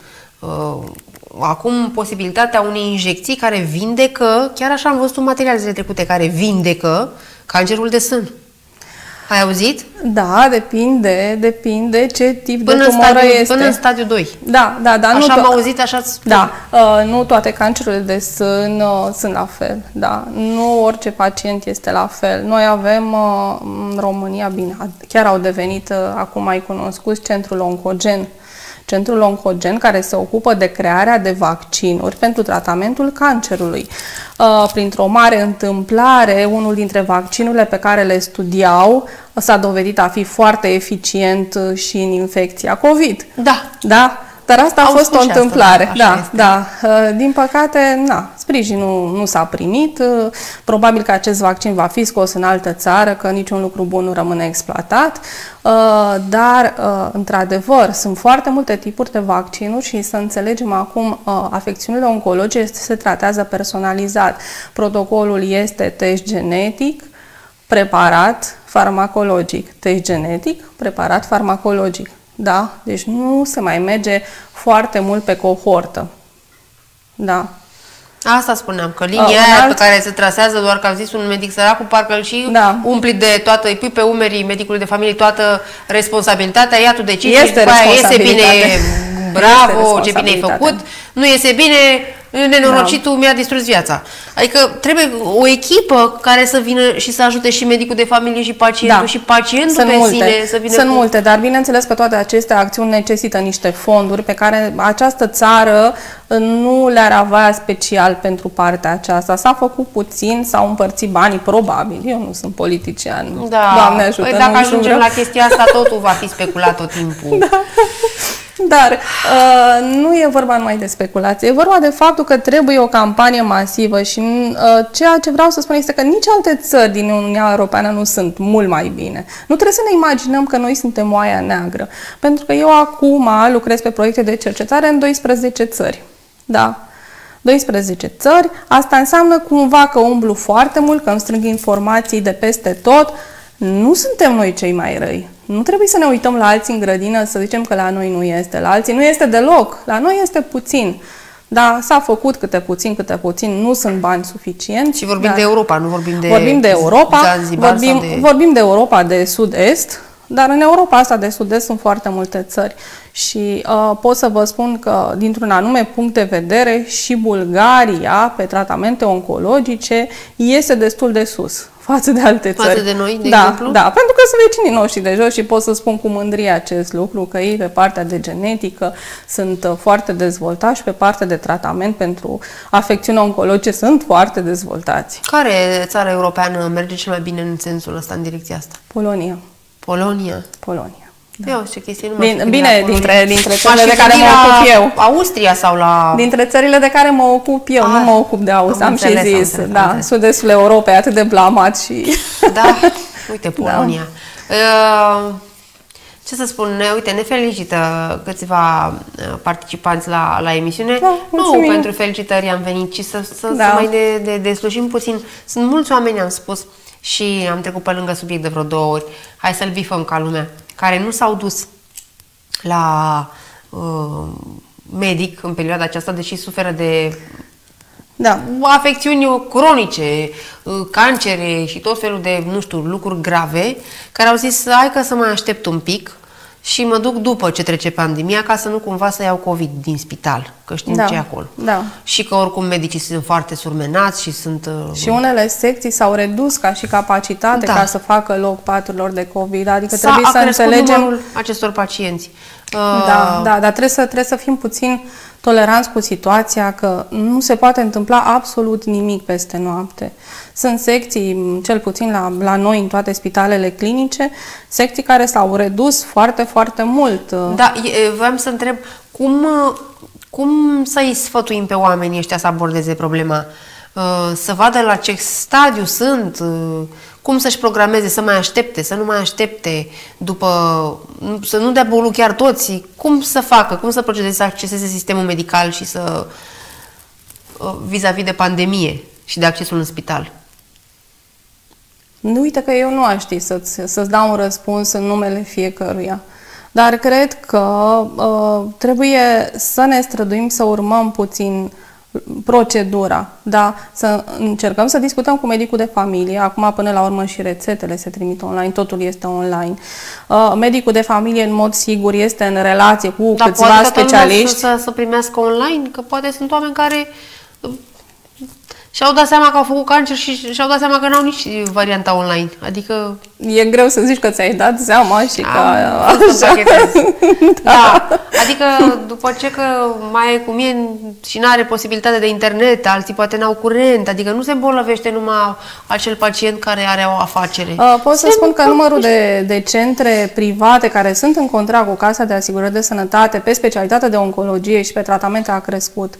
acum posibilitatea unei injecții care vindecă, chiar așa am văzut un material zilele trecute, care vindecă cancerul de sân. Ai auzit? Da, depinde ce tip de tumoră este. Până în stadiu 2. Da. Așa am auzit, așa îți spun. Da, nu toate cancerurile de sân sunt la fel. Da, nu orice pacient este la fel. Noi avem în România, bine, chiar au devenit acum mai cunoscuți Centrul Oncogen. Centrul Oncogen, care se ocupă de crearea de vaccinuri pentru tratamentul cancerului. Printr-o mare întâmplare, unul dintre vaccinurile pe care le studiau s-a dovedit a fi foarte eficient și în infecția COVID. Da. Dar asta a fost o întâmplare. Da. Din păcate, sprijinul nu s-a primit. Probabil că acest vaccin va fi scos în altă țară, că niciun lucru bun nu rămâne exploatat. Dar, într-adevăr, sunt foarte multe tipuri de vaccinuri și să înțelegem acum, afecțiunile oncologice se tratează personalizat. Protocolul este test genetic, preparat farmacologic. Test genetic, preparat farmacologic. Da? Deci nu se mai merge foarte mult pe cohortă. Da. Asta spuneam, că linia aia pe care se trasează, doar că a zis un medic săracul, parcă îl și umpli de toată, îi pui pe umerii medicului de familie toată responsabilitatea, ia tu decizi, iese bine, bravo, ce bine ai făcut, nu iese bine, nenorocitul mi-a distrus viața. Adică trebuie o echipă care să vină și să ajute și medicul de familie și pacientul și pacientul pe sine să vină. Sunt multe, dar bineînțeles că toate aceste acțiuni necesită niște fonduri pe care această țară nu le-ar avea special pentru partea aceasta. S-a făcut puțin, s-au împărțit banii, probabil. Eu nu sunt politician. Da. Doamne ajută. Păi dacă ajungem la chestia asta, totul va fi speculat tot timpul. Da. Dar nu e vorba numai de speculație, e vorba de faptul că trebuie o campanie masivă și ceea ce vreau să spun este că nici alte țări din Uniunea Europeană nu sunt mult mai bine. Nu trebuie să ne imaginăm că noi suntem oaia neagră, pentru că eu acum lucrez pe proiecte de cercetare în 12 țări. Da. 12 țări, asta înseamnă cumva că umblu foarte mult, că îmi strâng informații de peste tot. Nu suntem noi cei mai răi. Nu trebuie să ne uităm la alții în grădină să zicem că la noi nu este. La alții nu este deloc. La noi este puțin. Da, s-a făcut câte puțin, nu sunt bani suficienți. Și vorbim de Europa, nu vorbim de Vorbim de Europa, Zanzibar vorbim de Europa de sud-est, dar în Europa asta de sud-est sunt foarte multe țări. Și pot să vă spun că, dintr-un anume punct de vedere, și Bulgaria, pe tratamente oncologice, este destul de sus față de alte țări. Față de noi, de exemplu? Da, pentru că sunt vecinii noștri de jos și pot să spun cu mândrie acest lucru, că ei pe partea de genetică sunt foarte dezvoltați și pe partea de tratament pentru afecțiuni oncologice sunt foarte dezvoltați. Care țară europeană merge cel mai bine în sensul ăsta, în direcția asta? Polonia. Polonia? Polonia. Da. Eu știu chestii, Bine, dintre țările de care mă ocup eu. Austria sau la... Dintre țările de care mă ocup eu, nu mă ocup de Austria, am și zis. Da, sud-estul Europei atât de blamat și... Da, uite, Polonia. Da. Ce să spun, uite, ne felicită câțiva participanți la emisiune. Da, nu pentru felicitări am venit, ci să mai ne deslușim puțin. Sunt mulți oameni, am spus, și am trecut pe lângă subiect de vreo 2 ori. Hai să-l bifăm ca lumea. Care nu s-au dus la medic în perioada aceasta, deși suferă de afecțiuni cronice, cancere și tot felul de, nu știu, lucruri grave, care au zis, hai că să mai aștept un pic și mă duc după ce trece pandemia, ca să nu cumva să iau COVID din spital, că știm ce e acolo. Da. Și că oricum medicii sunt foarte surmenați și sunt... Și unele secții s-au redus ca și capacitate ca să facă loc paturilor de COVID, adică trebuie să înțelegem numărul acestor pacienți. Dar trebuie să fim puțin toleranți cu situația, că nu se poate întâmpla absolut nimic peste noapte. Sunt secții, cel puțin la noi, în toate spitalele clinice, secții care s-au redus foarte, foarte mult. Da, voiam să întreb, cum să-i sfătuim pe oamenii ăștia să abordeze problema? Să vadă la ce stadiu sunt, cum să-și programeze, să mai aștepte, să nu mai aștepte, să nu dea bolul chiar toți, cum să facă, cum să procedeze, să acceseze sistemul medical și să vis-a-vis de pandemie și de accesul în spital. Nu uite că eu nu aș ști să-ți dau un răspuns în numele fiecăruia. Dar cred că trebuie să ne străduim să urmăm puțin procedura, da, să încercăm să discutăm cu medicul de familie. Acum, până la urmă, și rețetele se trimit online, totul este online. Medicul de familie, în mod sigur, este în relație cu câțiva specialiști. Să primească online, că poate sunt oameni care și-au dat seama că au făcut cancer și și-au dat seama că n-au nici varianta online. Adică... E greu să zici că ți-ai dat seama și că... Da. Adică după ce că mai e cu mine și n-are posibilitate de internet, alții poate n-au curent, adică nu se îmbolnăvește numai acel pacient care are o afacere. Pot să spun că numărul de centre private care sunt în contract cu Casa de Asigurări de Sănătate pe specialitate de oncologie și pe tratamente a crescut.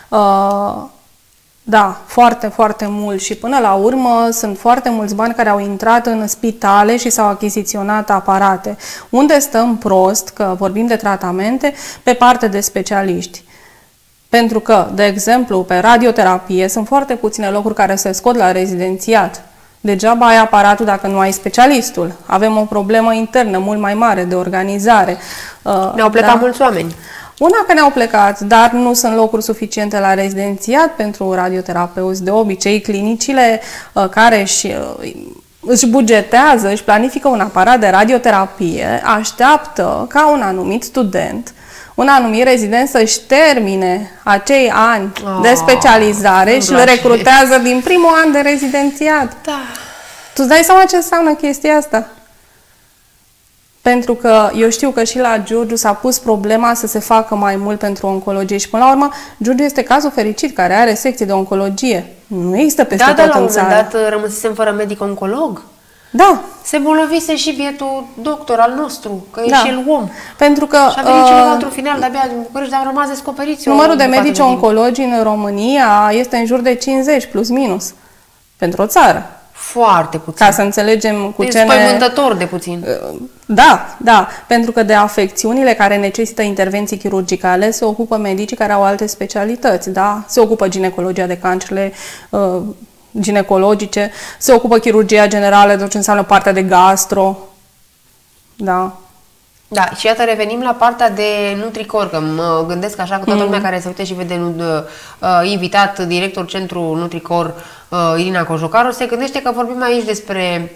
Da, foarte, foarte mult și până la urmă sunt foarte mulți bani care au intrat în spitale și s-au achiziționat aparate. Unde stăm prost, că vorbim de tratamente, pe parte de specialiști. Pentru că, de exemplu, pe radioterapie sunt foarte puține locuri care se scot la rezidențiat. Degeaba ai aparatul dacă nu ai specialistul. Avem o problemă internă mult mai mare de organizare. Ne-au plecat mulți oameni. Una că ne-au plecat, dar nu sunt locuri suficiente la rezidențiat pentru radioterapeuți. De obicei, clinicile care își bugetează, își planifică un aparat de radioterapie, așteaptă ca un anumit student, un anumit rezident să-și termine acei ani de specializare și îl recrutează din primul an de rezidențiat. Da. Tu îți dai seama ce înseamnă chestia asta? Pentru că eu știu că și la Giurgiu s-a pus problema să se facă mai mult pentru oncologie și până la urmă Giurgiu este cazul fericit care are secție de oncologie. Nu există peste tot în țară. Da, la un moment dat rămăsesem fără medic-oncolog. Da. Se bolnăvise și bietul doctor al nostru, că e și el om. Pentru că și a venit cineva într-un final de-abia din București, dar au rămas descoperiți. Numărul de medici oncologi în România este în jur de 50 plus minus pentru o țară. Foarte puțin. Ca să înțelegem cu ce spăimântător de puțin. Da, pentru că de afecțiunile care necesită intervenții chirurgicale se ocupă medicii care au alte specialități, da? Se ocupă ginecologia de cancerele ginecologice, se ocupă chirurgia generală, de ce înseamnă partea de gastro, da. Da, și iată revenim la partea de Nutricor, că mă gândesc așa că toată lumea care se uite și vede invitat director centru Nutricor, Irina Cojocaru, se gândește că vorbim aici despre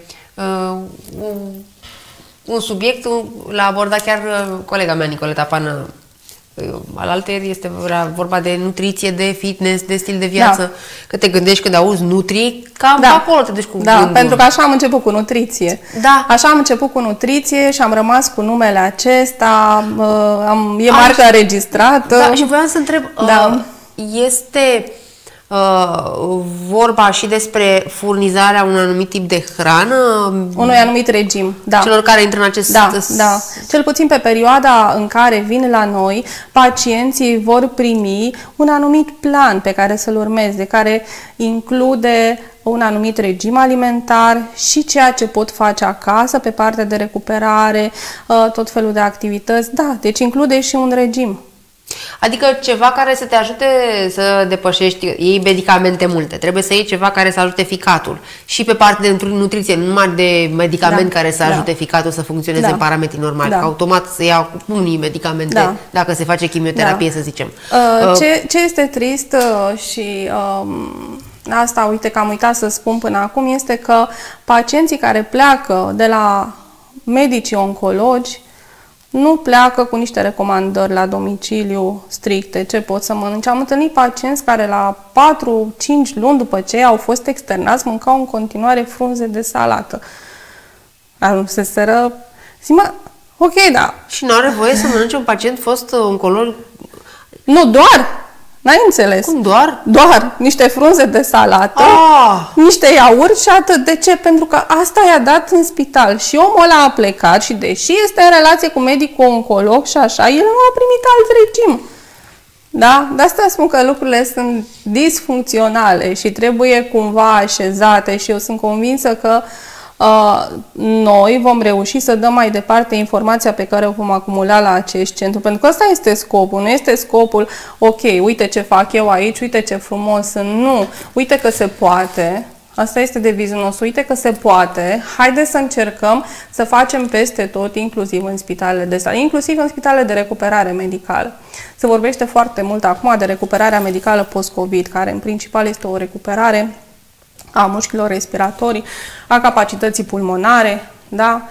un subiect, l-a abordat chiar colega mea, Nicoleta Pană, alaltăieri este vorba de nutriție, de fitness, de stil de viață, că te gândești când auzi nutri, cam acolo te duci cu gândul. Pentru că așa am început cu nutriție. Da. Așa am început cu nutriție și am rămas cu numele acesta, e marca înregistrată. Da, și voiam să întreb, este vorba și despre furnizarea unui anumit tip de hrană? Unui anumit regim, da. Celor care intră în acest... Da. Cel puțin pe perioada în care vin la noi, pacienții vor primi un anumit plan pe care să-l urmeze, care include un anumit regim alimentar și ceea ce pot face acasă pe partea de recuperare, tot felul de activități. Da, deci include și un regim. Adică ceva care să te ajute să depășești, iei medicamente multe, trebuie să iei ceva care să ajute ficatul. Și pe partea de nutriție, nu numai de medicament care să ajute ficatul să funcționeze în parametri normali, că automat să ia unii medicamente dacă se face chimioterapie, să zicem. Ce este trist și asta, uite că am uitat să spun până acum, este că pacienții care pleacă de la medicii oncologi nu pleacă cu niște recomandări la domiciliu stricte, ce pot să mănânce. Am întâlnit pacienți care la 4-5 luni după ce au fost externați mâncau în continuare frunze de salată. Se seră... ok, da. Și nu are voie să mănânce un pacient fost oncolog? Nu, doar. N-ai înțeles? Cum doar? Doar niște frunze de salată, niște iaurt și atât. De ce? Pentru că asta i-a dat în spital și omul ăla a plecat și deși este în relație cu medicul oncolog și așa, el nu a primit alt regim. Da? De asta spun că lucrurile sunt disfuncționale și trebuie cumva așezate și eu sunt convinsă că noi vom reuși să dăm mai departe informația pe care o vom acumula la acest centru, pentru că ăsta este scopul, nu este scopul, ok, uite ce fac eu aici, uite ce frumos sunt, nu, uite că se poate, asta este devizul nostru, uite că se poate, haideți să încercăm să facem peste tot, inclusiv în spitalele de stat, inclusiv în spitalele de recuperare medicală. Se vorbește foarte mult acum de recuperarea medicală post-COVID, care în principal este o recuperare a mușchilor respiratorii, a capacității pulmonare, da?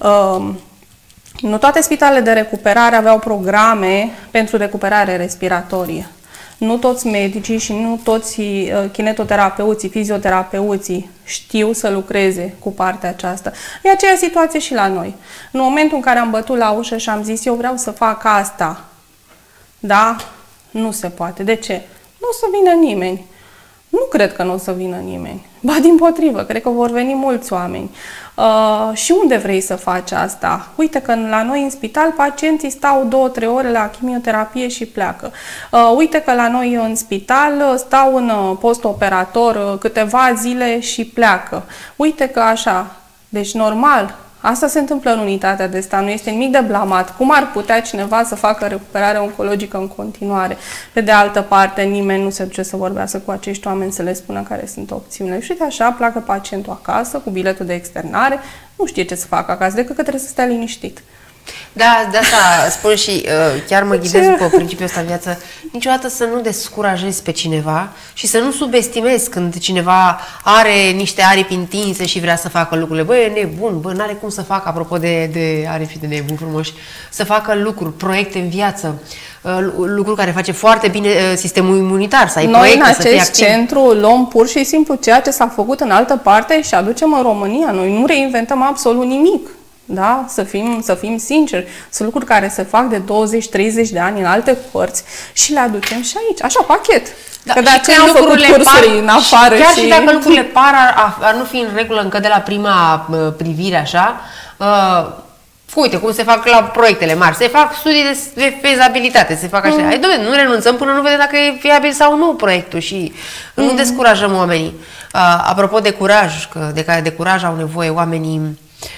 Nu toate spitalele de recuperare aveau programe pentru recuperare respiratorie. Nu toți medicii și nu toți kinetoterapeuții, fizioterapeuții știu să lucreze cu partea aceasta. E aceeași situație și la noi. În momentul în care am bătut la ușă și am zis eu vreau să fac asta, da? Nu se poate. De ce? Nu o să vină nimeni. Nu cred că nu o să vină nimeni. Ba dimpotrivă, cred că vor veni mulți oameni. Și unde vrei să faci asta? Uite că la noi în spital pacienții stau 2-3 ore la chimioterapie și pleacă. Uite că la noi în spital stau în post-operator câteva zile și pleacă. Uite că așa. Deci normal. Asta se întâmplă în unitatea de stat, nu este nimic de blamat. Cum ar putea cineva să facă recuperare oncologică în continuare? Pe de altă parte, nimeni nu se duce să vorbească cu acești oameni, să le spună care sunt opțiunile. Și uite așa, pleacă pacientul acasă cu biletul de externare, nu știe ce să facă acasă, decât că trebuie să stea liniștit. Da, de asta spun și chiar mă ghidez după principiul ăsta în viață. Niciodată să nu descurajezi pe cineva și să nu subestimezi când cineva are niște aripi întinse și vrea să facă lucrurile. Băi, e nebun, bă, n-are cum să facă, apropo de aripi de nebun frumoși, să facă lucruri, proiecte în viață, lucruri care face foarte bine sistemul imunitar, să ai proiecte, noi în să fii acest activ. centru luăm pur și simplu ceea ce s-a făcut în altă parte și aducem în România. Noi nu reinventăm absolut nimic. Da? Să fim sinceri. Sunt lucruri care se fac de 20-30 de ani în alte părți și le aducem și aici. Așa, pachet. Da, că de aceea am făcut cursuri în afară. Chiar și dacă lucrurile par ar nu fi în regulă încă de la prima privire așa, uite cum se fac la proiectele mari, se fac studii de fezabilitate, se fac așa. Dom'le, nu renunțăm până nu vedem dacă e viabil sau nu proiectul și nu descurajăm oamenii. Apropo de curaj, de curaj au nevoie oamenii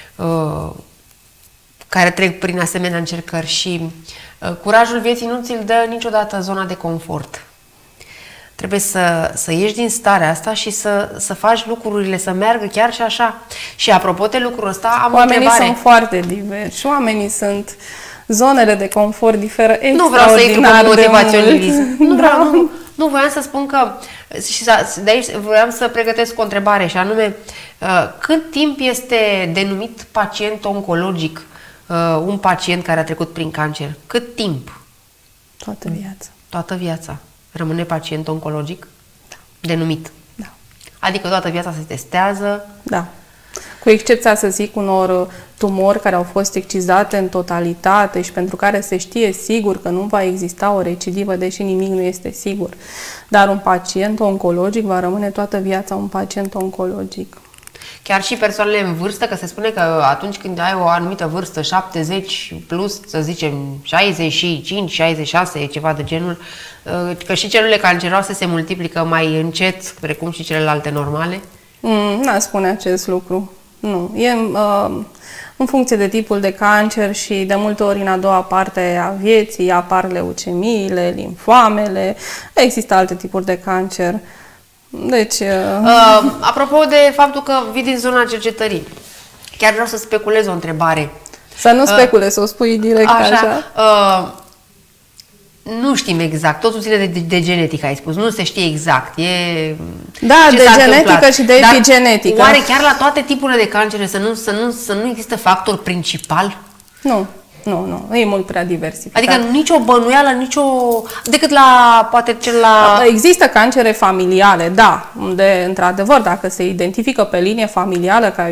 care trec prin asemenea încercări și curajul vieții nu ți-l dă niciodată zona de confort. Trebuie să ieși din starea asta și să faci lucrurile să meargă chiar și așa. Și apropo de lucrul ăsta, am o întrebare. Oamenii sunt foarte diversi. Oamenii sunt... Zonele de confort diferă Nu extraordinar vreau să intru pe motivaționalism. Nu, voiam să spun că... Și de aici voiam să pregătesc o întrebare și anume, cât timp este denumit pacient oncologic un pacient care a trecut prin cancer? Cât timp? Toată viața. Toată viața. Rămâne pacient oncologic? Da. Denumit? Da. Adică toată viața se testează? Da. Cu excepția, să zic, unor tumori care au fost excizate în totalitate și pentru care se știe sigur că nu va exista o recidivă, deși nimic nu este sigur. Dar un pacient oncologic va rămâne toată viața un pacient oncologic. Chiar și persoanele în vârstă, că se spune că atunci când ai o anumită vârstă, 70 plus, să zicem 65, 66, ceva de genul, că și celulele canceroase se multiplică mai încet, precum și celelalte normale? N-aș spune acest lucru. Nu. E în funcție de tipul de cancer și de multe ori în a doua parte a vieții apar leucemiile, limfoamele, există alte tipuri de cancer. Deci... apropo de faptul că vii din zona cercetării, chiar vreau să speculez o întrebare. Să nu speculezi, să o spui direct așa. Nu știm exact, totul ține de genetică, ai spus, nu se știe exact. Da, de genetică și de epigenetică. Oare chiar la toate tipurile de cancere să nu există factor principal? Nu. Nu, e mult prea diversificat. Adică nicio bănuială, decât la, poate cel la... Există cancere familiale, da, unde, într-adevăr, dacă se identifică pe linie familială că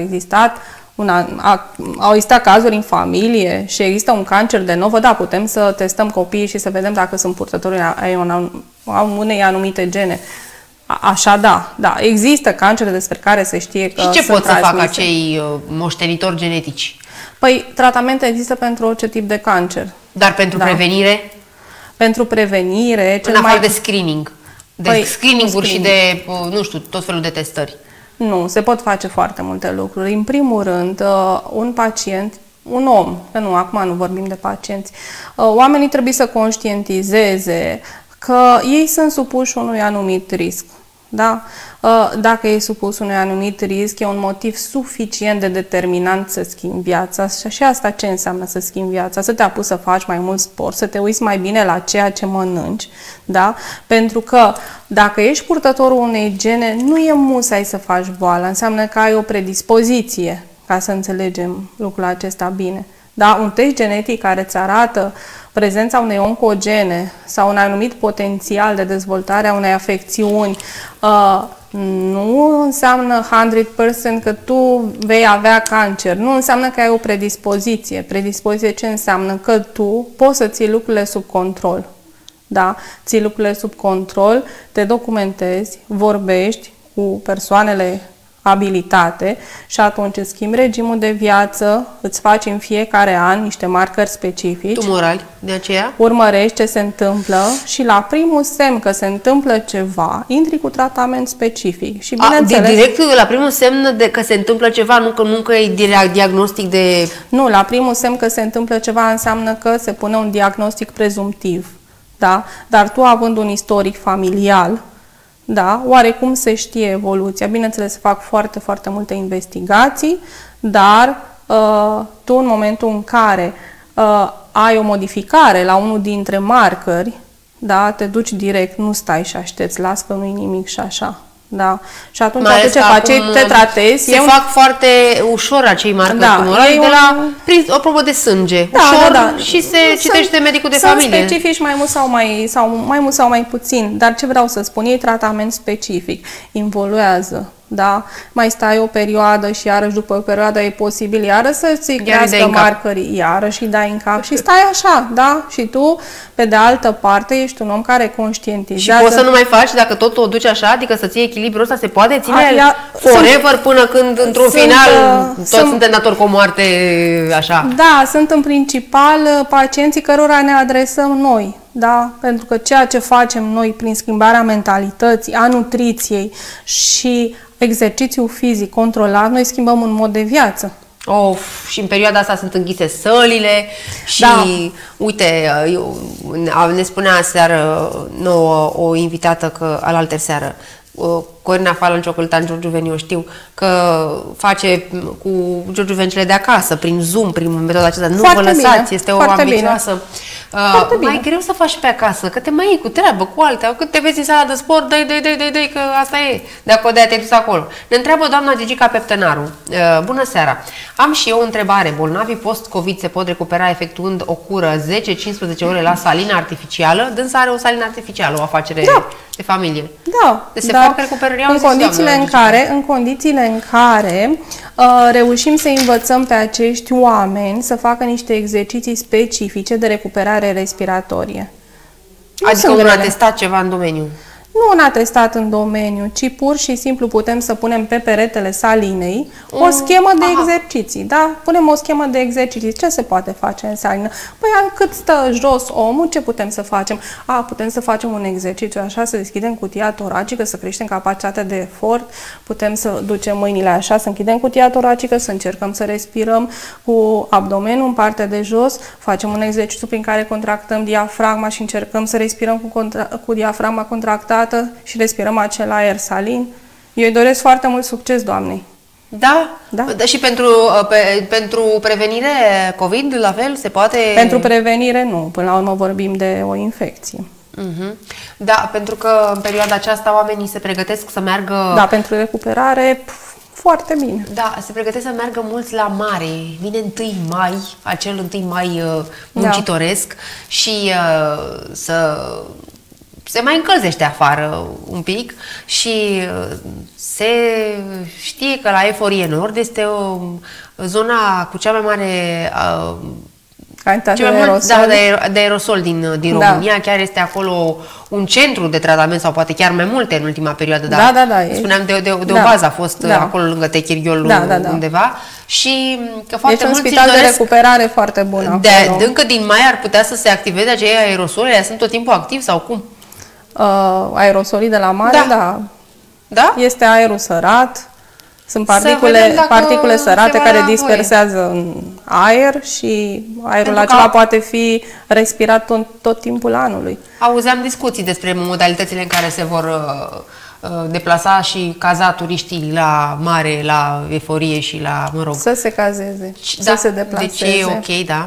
au existat cazuri în familie și există un cancer de novă, da, putem să testăm copiii și să vedem dacă sunt purtători ai unei anumite gene. Așa, da, există cancere despre care se știe că sunt transmise. Și ce pot să facă acei moștenitori genetici? Păi, tratamente există pentru orice tip de cancer. Dar pentru prevenire? Pentru prevenire... În afară de screening. De screening-uri și de, nu știu, tot felul de testări. Nu, se pot face foarte multe lucruri. În primul rând, un pacient, un om, că nu, acum nu vorbim de pacienți, oamenii trebuie să conștientizeze că ei sunt supuși unui anumit risc. Da? Dacă e supus unui anumit risc, e un motiv suficient de determinant să schimbi viața. Și asta ce înseamnă să schimbi viața? Să te apuci să faci mai mult sport, să te uiți mai bine la ceea ce mănânci, da? Pentru că dacă ești purtătorul unei gene, nu e musai să faci boală, înseamnă că ai o predispoziție, ca să înțelegem lucrul acesta bine. Da? Un test genetic care îți arată prezența unei oncogene sau un anumit potențial de dezvoltare a unei afecțiuni nu înseamnă 100% că tu vei avea cancer. Nu înseamnă că ai o predispoziție. Predispoziție ce înseamnă? Că tu poți să ții lucrurile sub control. Da? Ții lucrurile sub control, te documentezi, vorbești cu persoanele abilitate și atunci îți schimbi regimul de viață, îți faci în fiecare an niște marcări specifici. Tumorali, de aceea? Urmărești ce se întâmplă și la primul semn că se întâmplă ceva, intri cu tratament specific. Și bineînțeles, direct la primul semn de că se întâmplă ceva, nu că e diagnostic de... Nu, la primul semn că se întâmplă ceva înseamnă că se pune un diagnostic prezumtiv. Da? Dar tu, având un istoric familial, da, oarecum se știe evoluția. Bineînțeles, se fac foarte, foarte multe investigații, dar tu în momentul în care ai o modificare la unul dintre marcări, da, te duci direct, nu stai și aștepți, las că nu-i nimic și așa. Da. Și atunci ce faci? Te tratezi. Se fac foarte ușor acei marcări tumorali de la o probă de sânge. Ușor și se citește medicul de familie. Sunt specifici mai mult sau mai puțin. Dar ce vreau să spun, e tratament specific. Involuează. Da? Mai stai o perioadă și iarăși după o perioadă e posibil iarăși să-ți crească marcării, iarăși îi dai în cap și stai așa, da? Și tu, pe de altă parte, ești un om care conștientizează. Și poți să nu mai faci dacă tot o duci așa, adică să ții echilibrul ăsta, se poate ține forever până când, într-un final, toți suntem datori cu o moarte așa. Da, sunt în principal pacienții cărora ne adresăm noi. Da? Pentru că ceea ce facem noi prin schimbarea mentalității, a nutriției și exercițiul fizic controlat, noi schimbăm un mod de viață. Și în perioada asta sunt închise sălile și uite, ne spunea aseară nouă o invitată că alaltă seară Corina Falan Ciocoltan, Giurgiu Veniu, știu că face cu Giurgiu Vencele de acasă, prin Zoom, prin metoda aceasta. Nu vă lăsați, este o ambițioasă. Mai greu să faci pe acasă, că te mai iei cu treabă, cu altea, că te vezi în sala de sport, dai, că asta e. Dacă te-ai dus acolo. Ne întreabă doamna Gigica Peptănaru. Bună seara! Am și eu o întrebare. Bolnavii post-COVID se pot recupera efectuând o cură 10-15 ore la salină artificială? Dânsa are o salină artificială, o afacere de familie. Da. Deci se fac recuperări în condițiile în care reușim să învățăm pe acești oameni să facă niște exerciții specifice de recuperare respiratorie. Adică un atestat ceva în domeniu. Nu un atestat în domeniu, ci pur și simplu putem să punem pe peretele salinei o schemă de exerciții. Da? Punem o schemă de exerciții. Ce se poate face în salină? Păi cât stă jos omul, ce putem să facem? Putem să facem un exercițiu așa, să deschidem cutia toracică, să creștem capacitatea de efort, putem să ducem mâinile așa, să închidem cutia toracică, să încercăm să respirăm cu abdomenul în partea de jos, facem un exercițiu prin care contractăm diafragma și încercăm să respirăm cu diafragma contractată și respirăm acel aer salin. Eu îi doresc foarte mult succes doamnei. Da? Și pentru prevenire COVID, la fel, se poate? Pentru prevenire nu. Până la urmă vorbim de o infecție. Da, pentru că în perioada aceasta oamenii se pregătesc să meargă... Da, pentru recuperare foarte bine. Da, se pregătesc să meargă mulți la mare. Vine 1 mai, acel 1 mai muncitoresc și se mai încălzește afară un pic și se știe că la Eforie Nord este zona cu cea mai mare de aerosol din România. Chiar este acolo un centru de tratament sau poate chiar mai multe în ultima perioadă. Spuneam de o bază a fost acolo lângă Techirghiol undeva. Și că foarte un spital de recuperare foarte bun. Încă din mai ar putea să se activeze acei aerosoli? Sunt tot timpul activi sau cum? Aerosolii de la mare, da. Este aerul sărat, sunt particule sărate care dispersează în aer și aerul acela poate fi respirat tot timpul anului. Auzeam discuții despre modalitățile în care se vor deplasa și caza turiștii la mare, la Eforie și la, să se cazeze, să se deplaseze. Deci e ok, da.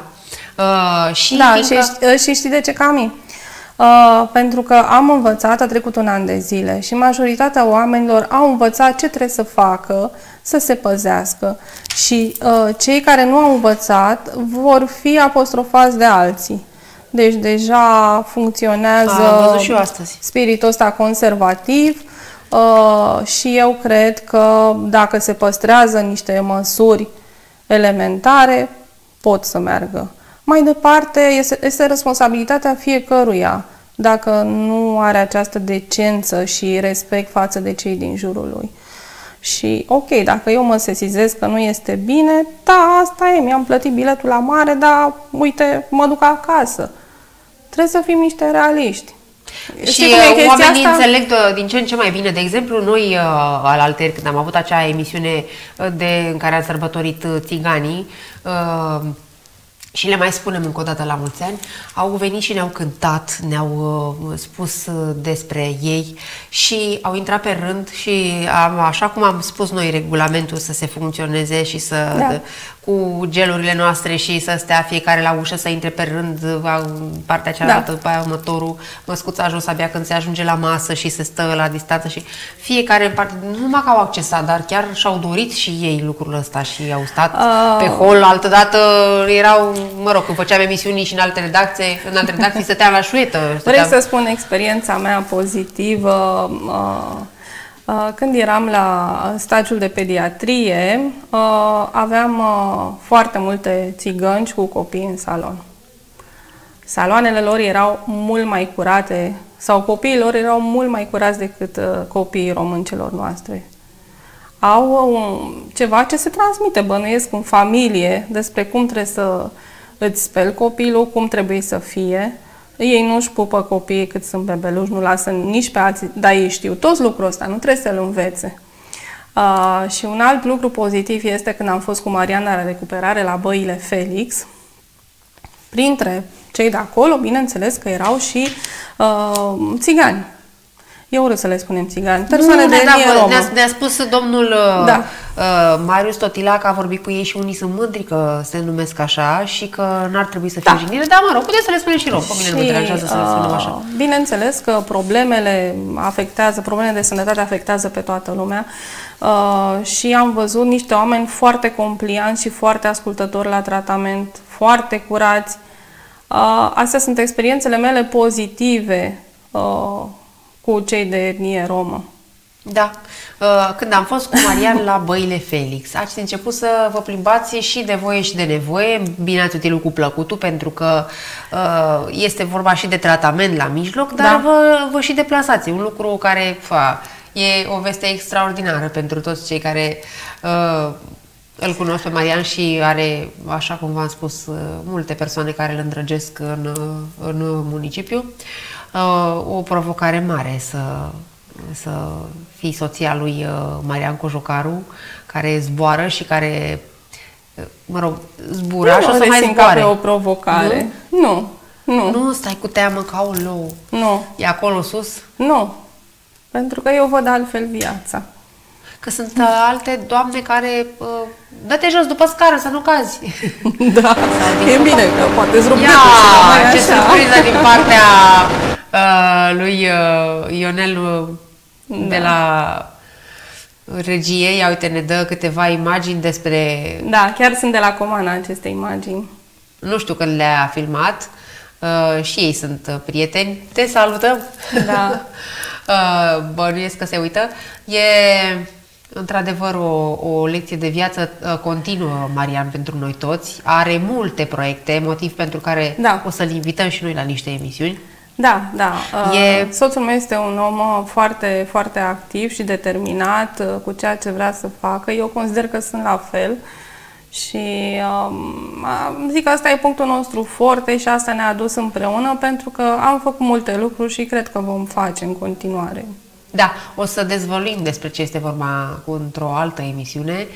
Și știi de ce, Cami? Pentru că am învățat, a trecut un an de zile și majoritatea oamenilor au învățat ce trebuie să facă, să se păzească și cei care nu au învățat vor fi apostrofați de alții. Deci deja funcționează spiritul ăsta conservativ și eu cred că dacă se păstrează niște măsuri elementare, pot să meargă. Mai departe, este responsabilitatea fiecăruia dacă nu are această decență și respect față de cei din jurul lui. Și ok, dacă eu mă sesizez că nu este bine, da, asta e, mi-am plătit biletul la mare, dar uite, mă duc acasă. Trebuie să fim niște realiști. Și oamenii înțeleg din ce în ce mai bine. De exemplu, noi alaltăieri, când am avut acea emisiune în care am sărbătorit țiganii, și le mai spunem încă o dată la mulți ani, au venit și ne-au cântat, ne-au spus despre ei și au intrat pe rând și așa cum am spus noi regulamentul să se funcționeze și să cu gelurile noastre și să stea fiecare la ușă, să intre pe rând partea cealaltă, după aia următorul, măscuța jos abia când se ajunge la masă și se stă la distanță și fiecare în parte, nu numai că au accesat, dar chiar și-au dorit și ei lucrul ăsta și au stat pe hol, altădată erau, mă rog, când făceam emisiuni și în alte redacții stăteam la șuetă. Vrei să spun experiența mea pozitivă? Când eram la stagiul de pediatrie, aveam foarte multe țigănci cu copii în salon. Saloanele lor erau mult mai curate, sau copiii lor erau mult mai curați decât copiii româncelor noastre. Au ceva ce se transmite, bănuiesc, în familie, despre cum trebuie să îți speli copilul, cum trebuie să fie. Ei nu-și pupă copiii cât sunt bebeluși, nu lasă nici pe alții, dar ei știu toți lucrul ăsta, nu trebuie să-l învețe. Și un alt lucru pozitiv este când am fost cu Mariana la recuperare la Băile Felix, printre cei de acolo, bineînțeles că erau și țigani. E urât să le spunem țigani. Persoane de etnie romă. Ne-a spus domnul Marius Totila că a vorbit cu ei și unii sunt mândri că se numesc așa și că n-ar trebui să fie jignire. Dar, mă rog, puteți să le spunem și rom. Pe mine nu mă deranjează să le spunem așa. Bineînțeles că problemele de sănătate afectează pe toată lumea și am văzut niște oameni foarte complianți și foarte ascultători la tratament, foarte curați. Astea sunt experiențele mele pozitive cu cei de etnie romă. Da. Când am fost cu Marian la Băile Felix, ați început să vă plimbați și de voie și de nevoie. Bine ați utilul cu plăcutul, pentru că este vorba și de tratament la mijloc, dar vă și deplasați. Un lucru care e o veste extraordinară pentru toți cei care îl cunosc pe Marian și are, așa cum v-am spus, multe persoane care îl îndrăgesc în municipiu. O provocare mare să fii soția lui Marian Cojocaru, care zboară și care, mă rog, zbura și o să mai zboare. Nu o provocare. Nu? Nu, stai cu teamă ca o lou. Nu. E acolo sus? Nu. Pentru că eu văd altfel viața. Că sunt alte doamne care dă-te jos după scară să nu cazi. Da, e bine că poate îți rupe ce surpriză din partea lui Ionel de la regie. Ia uite, ne dă câteva imagini despre... Da, chiar sunt de la comana aceste imagini. Nu știu când le-a filmat. Și ei sunt prieteni. Te salutăm! Da. Bănuiesc că se uită. E într-adevăr o lecție de viață continuă, Marian, pentru noi toți. Are multe proiecte, motiv pentru care o să-l invităm și noi la niște emisiuni. Da. Soțul meu este un om foarte, foarte activ și determinat cu ceea ce vrea să facă. Eu consider că sunt la fel. Și zic că asta e punctul nostru forte și asta ne-a adus împreună, pentru că am făcut multe lucruri și cred că vom face în continuare. Da, o să dezvăluim despre ce este vorba într-o altă emisiune.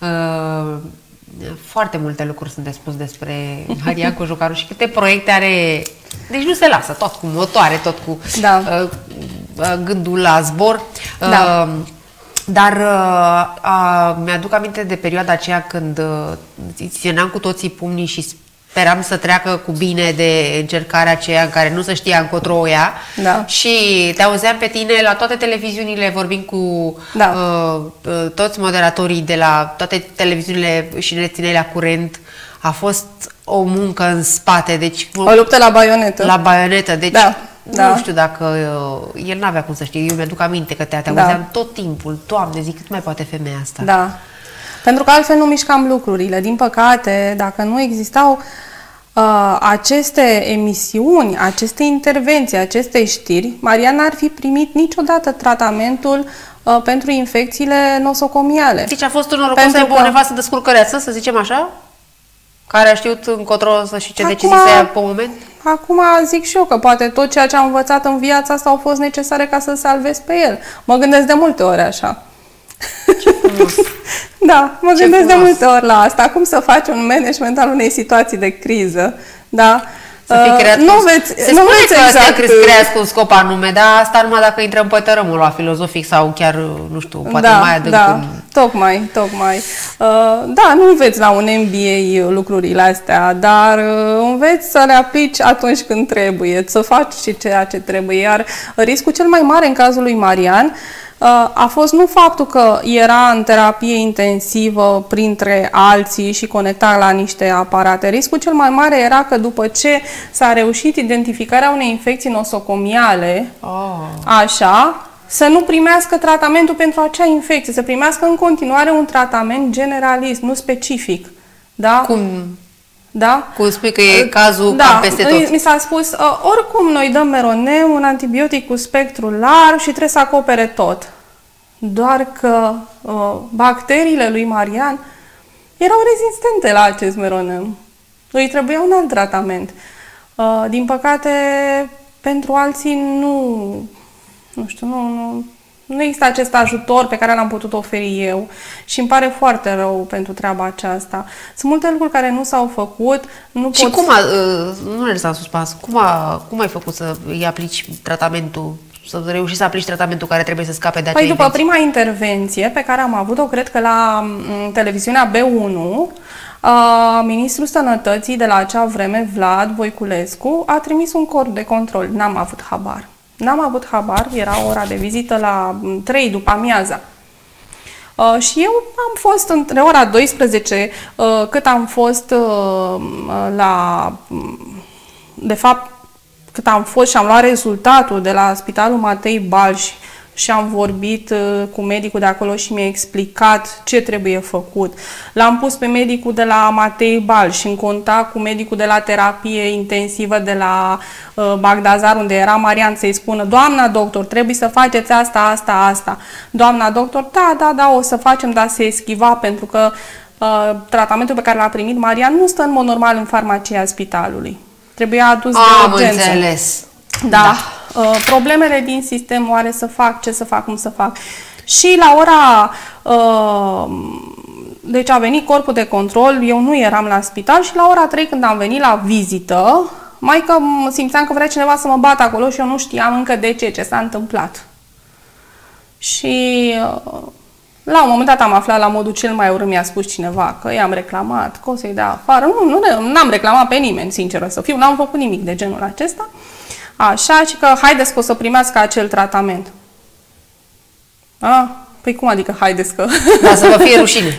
Foarte multe lucruri sunt de spus despre Marian Cojocaru și câte proiecte are. Deci nu se lasă, tot cu motoare, tot cu gândul la zbor. Da. Dar mi-aduc aminte de perioada aceea când țineam cu toții pumnii și speram să treacă cu bine de încercarea aceea în care nu se știa încotro o ia. Da. Și te auzeam pe tine la toate televiziunile vorbind cu toți moderatorii de la toate televiziunile și ne țineai la curent. A fost o muncă în spate. Deci, o luptă la baionetă. La baionetă. Deci, nu știu dacă el n-avea cum să știe. Eu mi-aduc aminte că te auzeam tot timpul. Doamne, zic, cât mai poate femeia asta? Da. Pentru că altfel nu mișcam lucrurile. Din păcate, dacă nu existau aceste emisiuni, aceste intervenții, aceste știri, Marian n-ar fi primit niciodată tratamentul pentru infecțiile nosocomiale. Deci a fost un norocos să aibă o nevastă descurcăreață, să zicem așa? Care a știut încotro să-și ce decizii să ia pe moment? Acum zic și eu că poate tot ceea ce am învățat în viața asta au fost necesare ca să-l salvez pe el. Mă gândesc de multe ori așa. Ce frumos. Da, mă gândesc de multe ori la asta. Cum să faci un management al unei situații de criză, da? Să fii creat nu veți, se nu spune veți că exact creați cu un scop anume, dar asta numai dacă intrăm pe tărâmul la filozofic sau chiar, nu știu, poate mai adânc. Da, tocmai. Da, nu înveți la un MBA lucrurile astea, dar înveți să le aplici atunci când trebuie, să faci și ceea ce trebuie. Iar riscul cel mai mare în cazul lui Marian a fost nu faptul că era în terapie intensivă printre alții și conectat la niște aparate. Riscul cel mai mare era că după ce s-a reușit identificarea unei infecții nosocomiale, așa, să nu primească tratamentul pentru acea infecție, să primească în continuare un tratament generalist, nu specific. Da? Cum? Da? Cum spui că e cazul cam peste tot. Mi s-a spus, oricum noi dăm Meronem, un antibiotic cu spectru larg și trebuie să acopere tot. Doar că bacteriile lui Marian erau rezistente la acest Meronem. Îi trebuia un alt tratament. Din păcate, pentru alții nu există acest ajutor pe care l-am putut oferi eu și îmi pare foarte rău pentru treaba aceasta. Sunt multe lucruri care nu s-au făcut. Și nu ne lăsa în suspans, cum ai făcut să îi aplici tratamentul, să reușești să aplici tratamentul care trebuie să scape de acea infecție? După prima intervenție pe care am avut-o, cred că la televiziunea B1, Ministrul Sănătății de la acea vreme, Vlad Voiculescu, a trimis un corp de control. N-am avut habar, era ora de vizită la 3 după amiaza. Și eu am fost între ora 12, cât am fost cât am fost și am luat rezultatul de la Spitalul Matei Balș și am vorbit cu medicul de acolo și mi-a explicat ce trebuie făcut. L-am pus pe medicul de la Matei Balș în contact cu medicul de la terapie intensivă de la Bagdazar, unde era Marian, să-i spună: doamna doctor, trebuie să faceți asta. Doamna doctor, da, o să facem, dar se eschiva pentru că tratamentul pe care l-a primit Marian nu stă în mod normal în farmacia spitalului. Trebuia adus de urgență. Am înțeles. Da. Problemele din sistem, oare să fac, ce să fac, cum să fac. Și la ora... deci a venit corpul de control, eu nu eram la spital și la ora 3 când am venit la vizită, maică simțeam că vrea cineva să mă bată acolo și eu nu știam încă de ce s-a întâmplat. Și... la un moment dat am aflat la modul cel mai urât, mi-a spus cineva că i-am reclamat, că o să-i dea afară. N-am reclamat pe nimeni, sinceră să fiu, n-am făcut nimic de genul acesta. Așa, și că haideți că o să primească acel tratament. Păi cum adică haideți că... Da, să vă fie rușine.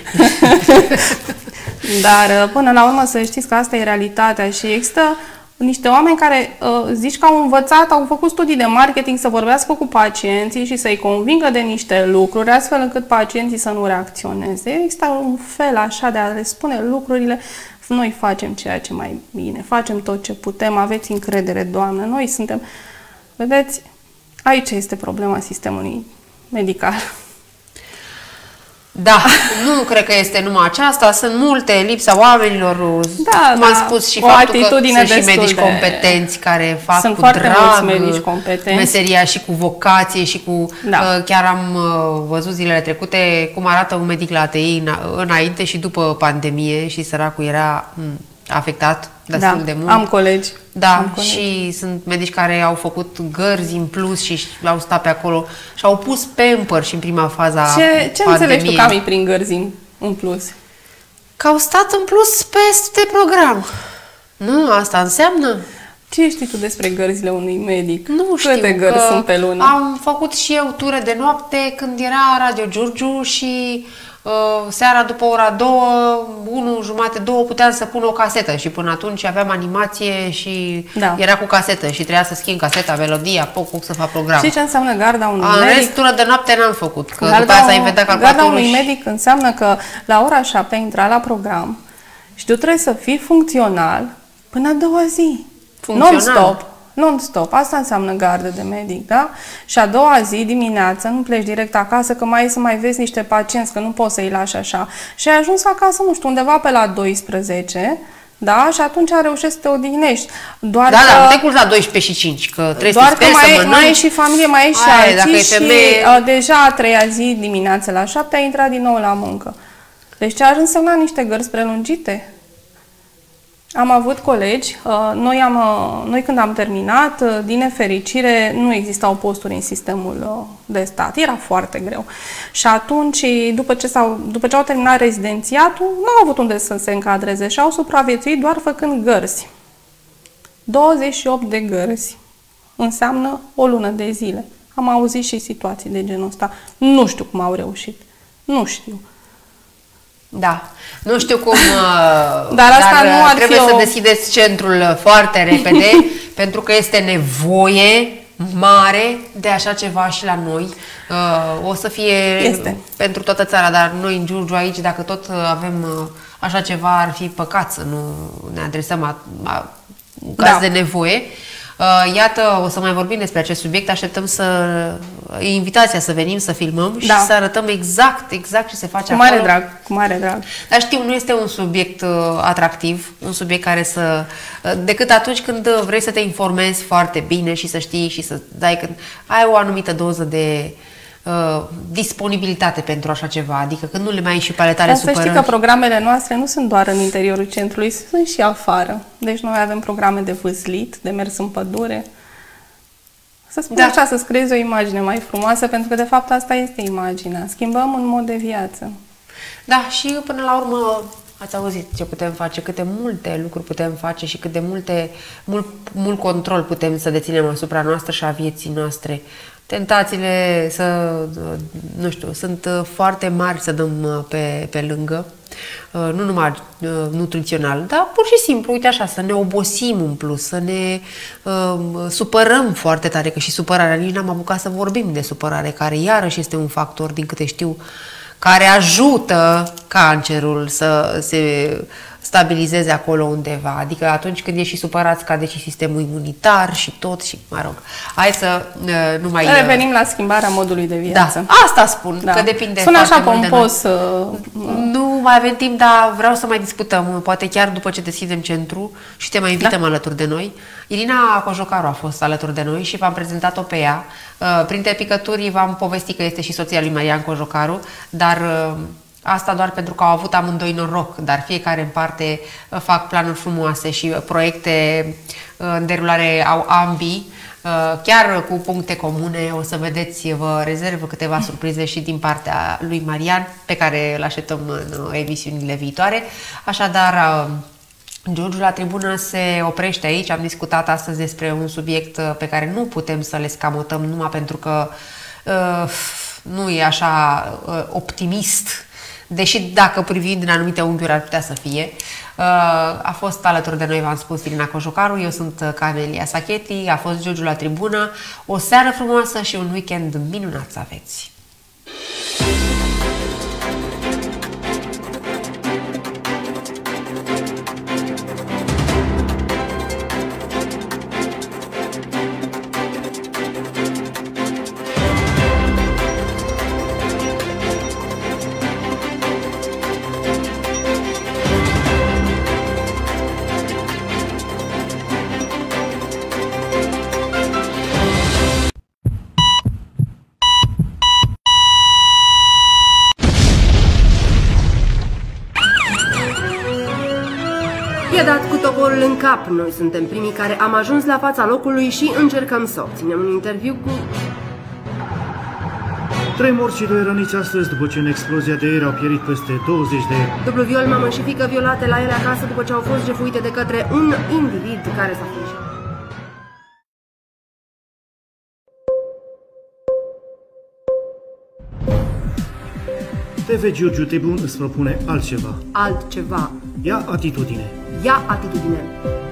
Dar până la urmă să știți că asta e realitatea și există niște oameni care zici că au învățat, au făcut studii de marketing să vorbească cu pacienții și să-i convingă de niște lucruri, astfel încât pacienții să nu reacționeze. Există un fel așa de a le spune lucrurile: noi facem ceea ce mai bine, facem tot ce putem, aveți încredere, Doamnă, noi suntem... Vedeți, aici este problema sistemului medical. Da, nu cred că este numai aceasta, sunt multe, lipsa oamenilor, cum am spus, și faptul că sunt și medici competenți care fac cu drag meseria și cu vocație și cu... chiar am văzut zilele trecute cum arată un medic la ATI înainte și după pandemie și săracul era afectat destul de mult. Am colegi. Și sunt medici care au făcut gărzi în plus și au stat pe acolo și au pus Pamper și în prima fază a pandemiei. Ce înțelegi tu, Cami, prin gărzi în plus? Că au stat în plus peste program. Nu, asta înseamnă? Ce știi tu despre gărzile unui medic? Nu știu. Câte gărzi sunt pe lună? Am făcut și eu ture de noapte când era Radio Giurgiu și seara după ora 2, 1:30, puteam să pun o casetă și până atunci aveam animație și era cu casetă și trebuia să schimb caseta, melodia, poc să fac program. Și ce înseamnă garda unui medic? În rest, tură de noapte n-am făcut, că după aia s-a inventat calculatorul. Garda unui medic înseamnă că la ora 7 ai intrat la program și tu trebuie să fii funcțional până a doua zi. Non-stop. Asta înseamnă gardă de medic, da? Și a doua zi, dimineața, nu pleci direct acasă, că mai e să mai vezi niște pacienți, că nu poți să-i lași așa. Și ai ajuns acasă, nu știu, undeva pe la 12, Da? Și atunci reușești să te odihnești. Doar da, nu te culci la 12 și 5, că trebuie doar să speri să mănânci. Mai e și familie, mai e și alții și deja a treia zi dimineața la 7 ai intrat din nou la muncă. Deci ce ar însemna niște gărzi prelungite? Am avut colegi, noi când am terminat, din nefericire, nu existau posturi în sistemul de stat, era foarte greu. Și atunci, după ce au terminat rezidențiatul, nu au avut unde să se încadreze și au supraviețuit doar făcând gărzi. 28 de gărzi înseamnă o lună de zile. Am auzit și situații de genul ăsta. Nu știu cum au reușit. Nu știu. Da, nu știu cum, dar nu ar trebuie să deschideți centrul foarte repede, pentru că este nevoie mare de așa ceva și la noi. O să fie pentru toată țara, dar noi în Giurgiu aici, dacă tot avem așa ceva, ar fi păcat să nu ne adresăm în caz de nevoie. Iată, o să mai vorbim despre acest subiect, așteptăm invitația să venim, să filmăm și să arătăm exact ce se face acolo. Cu mare drag. Dar știu, nu este un subiect atractiv, un subiect care decât atunci când vrei să te informezi foarte bine și să știi și să dai, când ai o anumită doză de disponibilitate pentru așa ceva, adică când nu le mai ai și pe ale tale supărări. Să știi că programele noastre nu sunt doar în interiorul centrului, sunt și afară. Deci noi avem programe de vâslit, de mers în pădure. Să spun așa, să-ți creezi o imagine mai frumoasă, pentru că de fapt asta este imaginea. Schimbăm un mod de viață. Da, și până la urmă ați auzit ce putem face, câte multe lucruri putem face și cât de mult control putem să deținem asupra noastră și a vieții noastre. Tentațiile nu știu, sunt foarte mari să dăm pe lângă, nu numai nutrițional, dar pur și simplu, uite așa, să ne obosim în plus, să ne supărăm foarte tare, că și supărarea, nici n-am apucat să vorbim de supărare, care iarăși este un factor, din câte știu, care ajută cancerul să se stabilizeze acolo undeva. Adică atunci când ești și supărat, scade și sistemul imunitar și tot și, mă rog, hai să nu mai... Revenim la schimbarea modului de viață. Da, asta spun, că depinde. Sună așa pompos. Nu mai avem timp, dar vreau să mai discutăm, poate chiar după ce deschidem centru și te mai invităm alături de noi. Irina Cojocaru a fost alături de noi și v-am prezentat-o pe ea. Printre picături v-am povestit că este și soția lui Marian Cojocaru, dar asta doar pentru că au avut amândoi noroc, dar fiecare în parte fac planuri frumoase și proiecte în derulare au ambii, chiar cu puncte comune. O să vedeți, vă rezerv câteva surprize și din partea lui Marian, pe care îl așteptăm în emisiunile viitoare. Așadar, Giurgiu la Tribună se oprește aici. Am discutat astăzi despre un subiect pe care nu putem să le scamotăm numai pentru că nu e așa optimist, deși dacă privim din anumite unghiuri ar putea să fie. A fost alături de noi, v-am spus, Irina Cojocaru, eu sunt Camelia Sacheti, a fost Giurgiu la Tribună. O seară frumoasă și un weekend minunat să aveți! I-a dat cu toporul în cap. Noi suntem primii care am ajuns la fața locului și încercăm să obținem un interviu cu... 3 morți și 2 răniți astăzi după ce în explozia de ieri au pierit peste 20 de... Dublu viol, mamă și fiică violate la ele acasă după ce au fost jefuite de către un individ care s-a fugit. TV Giurgiu Tribun îți propune altceva. Altceva. Ia atitudine. Ia atitudine.